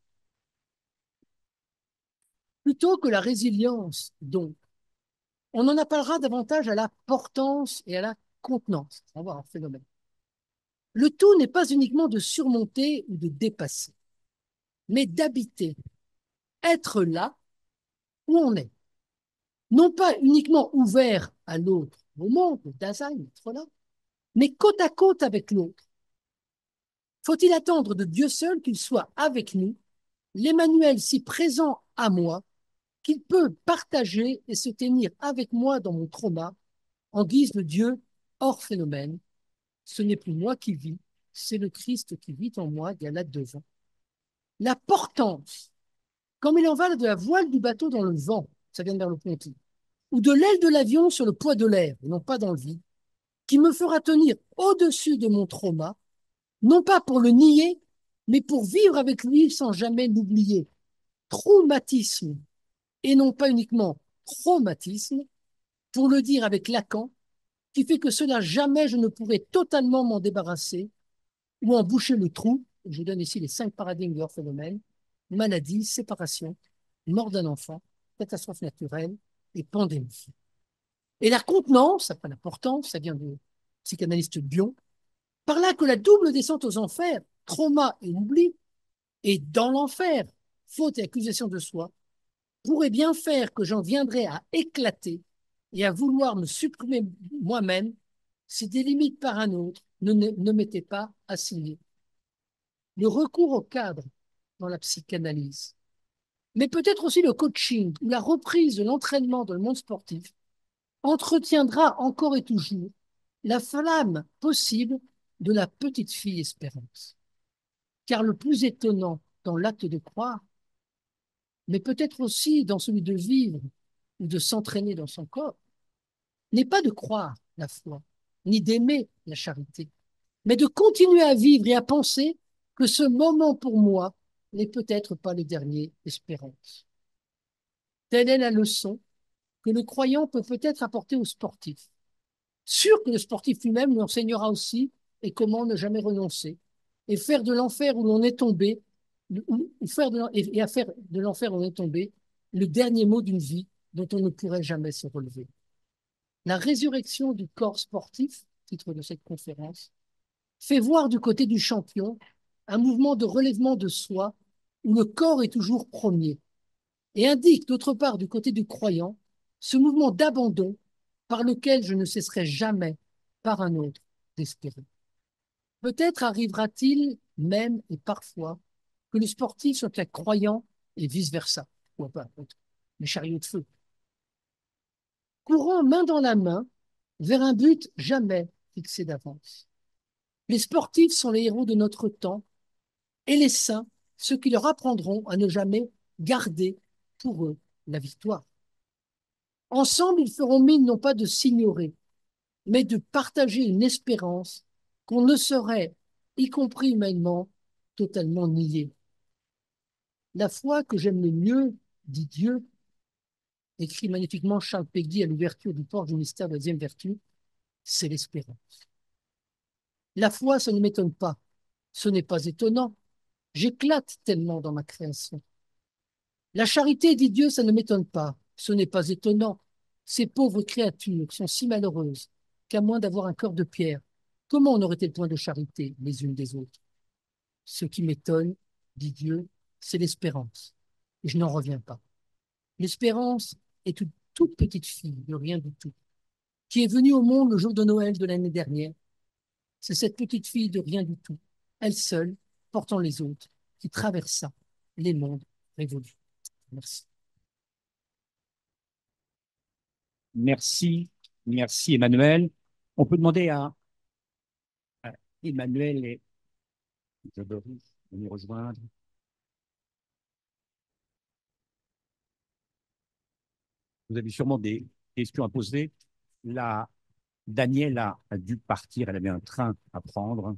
Plutôt que la résilience, donc, on en appellera davantage à la portance et à la contenance. On va voir un phénomène. Le tout n'est pas uniquement de surmonter ou de dépasser, mais d'habiter, être là où on est. Non pas uniquement ouvert à l'autre, au monde, au Dasein, être là, mais côte à côte avec l'autre. Faut-il attendre de Dieu seul qu'il soit avec nous, l'Emmanuel si présent à moi, qu'il peut partager et se tenir avec moi dans mon trauma, en guise de Dieu hors phénomène. Ce n'est plus moi qui vis, c'est le Christ qui vit en moi, il y a là devant. La portance, comme il en va de la voile du bateau dans le vent, ça vient de Merleau-Ponty, ou de l'aile de l'avion sur le poids de l'air, et non pas dans le vide, qui me fera tenir au-dessus de mon trauma, non pas pour le nier, mais pour vivre avec lui sans jamais l'oublier. Traumatisme, et non pas uniquement traumatisme, pour le dire avec Lacan, qui fait que cela jamais je ne pourrai totalement m'en débarrasser ou en boucher le trou. Je donne ici les cinq paradigmes de leur phénomène: maladie, séparation, mort d'un enfant, catastrophe naturelle et pandémie. Et la contenance, après l'importance, ça vient du psychanalyste Bion, par là que la double descente aux enfers, trauma et oubli, et dans l'enfer, faute et accusation de soi, pourrait bien faire que j'en viendrais à éclater et à vouloir me supprimer moi-même si des limites par un autre ne, ne, ne m'étaient pas assignées. Le recours au cadre dans la psychanalyse, mais peut-être aussi le coaching ou la reprise de l'entraînement dans le monde sportif, entretiendra encore et toujours la flamme possible de la petite fille espérance. Car le plus étonnant dans l'acte de croire, mais peut-être aussi dans celui de vivre ou de s'entraîner dans son corps, n'est pas de croire la foi, ni d'aimer la charité, mais de continuer à vivre et à penser que ce moment pour moi n'est peut-être pas le dernier espérance. Telle est la leçon que le croyant peut peut-être apporter au sportif. Sûr que le sportif lui-même lui enseignera aussi et comment ne jamais renoncer et faire de l'enfer où l'on est tombé, ou faire de, et à faire de l'enfer où on est tombé le dernier mot d'une vie dont on ne pourrait jamais se relever. La résurrection du corps sportif, titre de cette conférence, fait voir du côté du champion un mouvement de relèvement de soi où le corps est toujours premier et indique d'autre part du côté du croyant ce mouvement d'abandon par lequel je ne cesserai jamais, par un autre, d'espérer. Peut-être arrivera-t-il même et parfois que le sportif soit un croyant et vice-versa, ou pas, les chariots de feu, courant main dans la main vers un but jamais fixé d'avance. Les sportifs sont les héros de notre temps et les saints, ceux qui leur apprendront à ne jamais garder pour eux la victoire. Ensemble, ils feront mine non pas de s'ignorer, mais de partager une espérance qu'on ne saurait, y compris humainement, totalement nier. La foi que j'aime le mieux, dit Dieu, écrit magnifiquement Charles Péguy à l'ouverture du port du mystère de la deuxième vertu, c'est l'espérance. La foi, ça ne m'étonne pas, ce n'est pas étonnant, j'éclate tellement dans ma création. La charité, dit Dieu, ça ne m'étonne pas, ce n'est pas étonnant, ces pauvres créatures qui sont si malheureuses, qu'à moins d'avoir un cœur de pierre, comment on aurait-il point de charité les unes des autres? Ce qui m'étonne, dit Dieu, c'est l'espérance. Et je n'en reviens pas. L'espérance est une toute petite fille de rien du tout, qui est venue au monde le jour de Noël de l'année dernière. C'est cette petite fille de rien du tout, elle seule, portant les autres, qui traversa les mondes révolus. Merci. Merci, merci Emmanuel. On peut demander à, à Emmanuel et Isadora de nous rejoindre. Vous avez sûrement des questions à poser. La Daniela a dû partir, elle avait un train à prendre.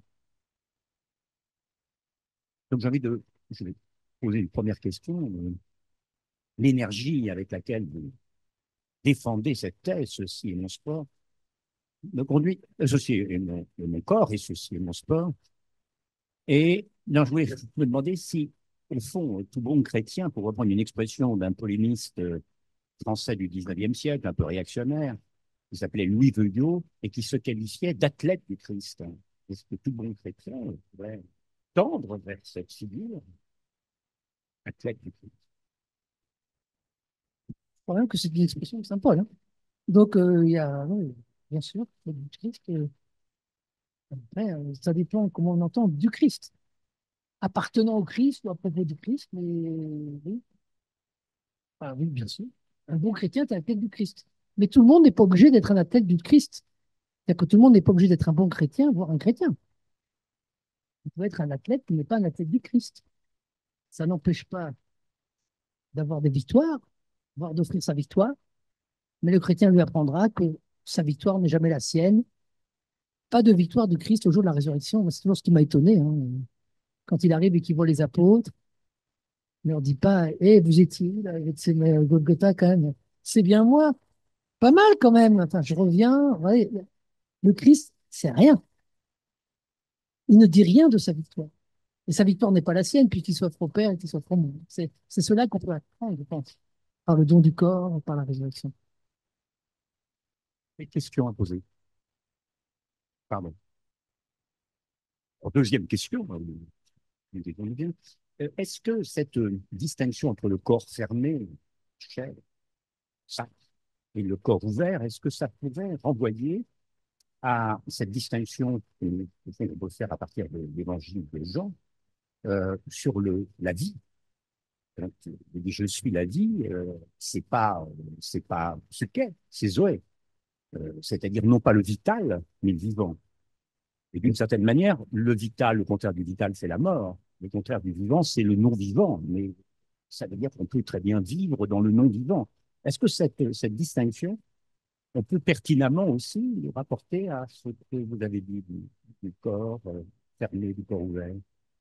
Donc j'ai envie de, je vais poser une première question. L'énergie avec laquelle vous défendez cette thèse, ceci est mon sport, me conduit, ceci est mon, mon corps et ceci est mon sport. Et non, je voulais me demander si, au fond, tout bon chrétien, pour reprendre une expression d'un polémiste français du dix-neuvième siècle, un peu réactionnaire, qui s'appelait Louis Veuillot, et qui se qualifiait d'athlète du Christ. Est-ce que tout bon chrétien pourrait tendre vers cette figure, athlète du Christ? Je crois même que c'est une expression de saint Paul, hein. Donc, euh, il y a, oui, bien sûr, le Christ, euh, après, euh, ça dépend comment on entend du Christ. Appartenant au Christ ou à propos du Christ, mais oui, ah, oui, bien sûr. Un bon chrétien est un athlète du Christ. Mais tout le monde n'est pas obligé d'être un athlète du Christ. C'est-à-dire que tout le monde n'est pas obligé d'être un bon chrétien, voire un chrétien. Il peut être un athlète qui n'est pas un athlète du Christ. Ça n'empêche pas d'avoir des victoires, voire d'offrir sa victoire, mais le chrétien lui apprendra que sa victoire n'est jamais la sienne. Pas de victoire du Christ au jour de la résurrection. C'est toujours ce qui m'a étonné, hein. Quand il arrive et qu'il voit les apôtres, il ne leur dit pas, hé, vous étiez où, là, c'est Golgotha quand même. C'est bien moi. Pas mal quand même. Enfin, je reviens. Ouais. Le Christ, c'est rien. Il ne dit rien de sa victoire. Et sa victoire n'est pas la sienne, puisqu'il s'offre au Père et qu'il s'offre au monde. C'est c'est cela qu'on peut apprendre, je pense, par le don du corps, par la résurrection. Des questions à poser. Pardon. En deuxième question, est-ce que cette distinction entre le corps fermé, chair, ça, et le corps ouvert, est-ce que ça pourrait renvoyer à cette distinction qu'on peut faire à partir de l'évangile de Jean euh, sur le, la vie? Donc, il dit, je suis la vie, euh, c'est pas, c'est pas ce qu'est, c'est Zoé. Euh, c'est-à-dire non pas le vital, mais le vivant. Et d'une certaine manière, le vital, le contraire du vital, c'est la mort. Le contraire du vivant, c'est le non-vivant. Mais ça veut dire qu'on peut très bien vivre dans le non-vivant. Est-ce que cette, cette distinction, on peut pertinemment aussi le rapporter à ce que vous avez dit du, du corps euh, fermé, du corps ouvert?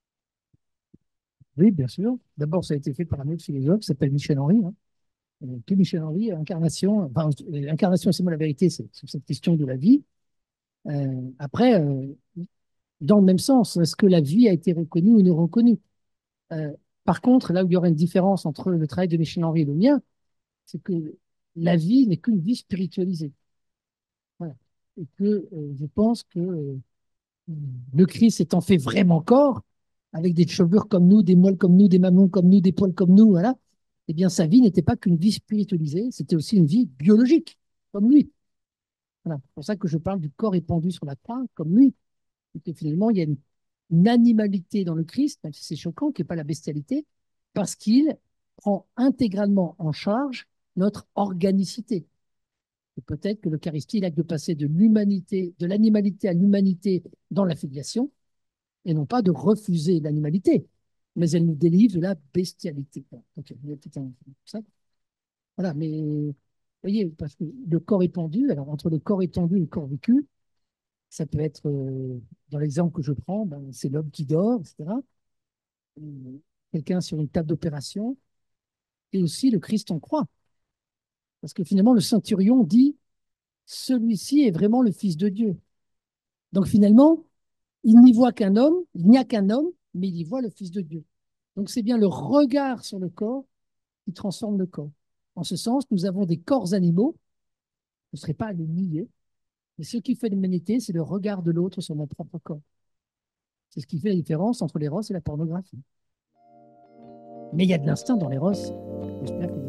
Oui, bien sûr. D'abord, ça a été fait par un autre philosophe qui s'appelle Michel Henry, hein. Que Michel Henry, incarnation, enfin, incarnation, c'est moi la vérité, c'est cette question de la vie. Euh, après, euh, dans le même sens, est-ce que la vie a été reconnue ou non reconnue? Euh, Par contre, là où il y aurait une différence entre le travail de Michel Henry et le mien, c'est que la vie n'est qu'une vie spiritualisée. Voilà. Et que euh, je pense que euh, le Christ étant fait vraiment corps, avec des chevelures comme nous, des moelles comme nous, des mamelons comme nous, des poils comme nous, voilà, eh bien, sa vie n'était pas qu'une vie spiritualisée, c'était aussi une vie biologique, comme lui. Voilà. C'est pour ça que je parle du corps épandu sur la croix, comme lui. Et que finalement, il y a une, une animalité dans le Christ, même si c'est choquant, qui n'est pas la bestialité, parce qu'il prend intégralement en charge notre organicité. Et peut-être que l'Eucharistie, il a de passer de l'humanité, de l'animalité à l'humanité dans la filiation, et non pas de refuser l'animalité, mais elle nous délivre de la bestialité. Donc, il y a tout un, ça. Voilà, mais vous voyez, parce que le corps étendu, alors entre le corps étendu et le corps vécu, ça peut être, euh, dans l'exemple que je prends, ben, c'est l'homme qui dort, et cetera. Euh, Quelqu'un sur une table d'opération, et aussi le Christ en croix. Parce que finalement, le centurion dit, celui-ci est vraiment le Fils de Dieu. Donc finalement, il n'y voit qu'un homme, il n'y a qu'un homme, mais il y voit le Fils de Dieu. Donc c'est bien le regard sur le corps qui transforme le corps. En ce sens, nous avons des corps animaux, je ne serais pas à les nier, Et ce qui fait l'humanité, c'est le regard de l'autre sur mon propre corps. C'est ce qui fait la différence entre l'éros et la pornographie. Mais il y a de l'instinct dans l'éros. J'espère que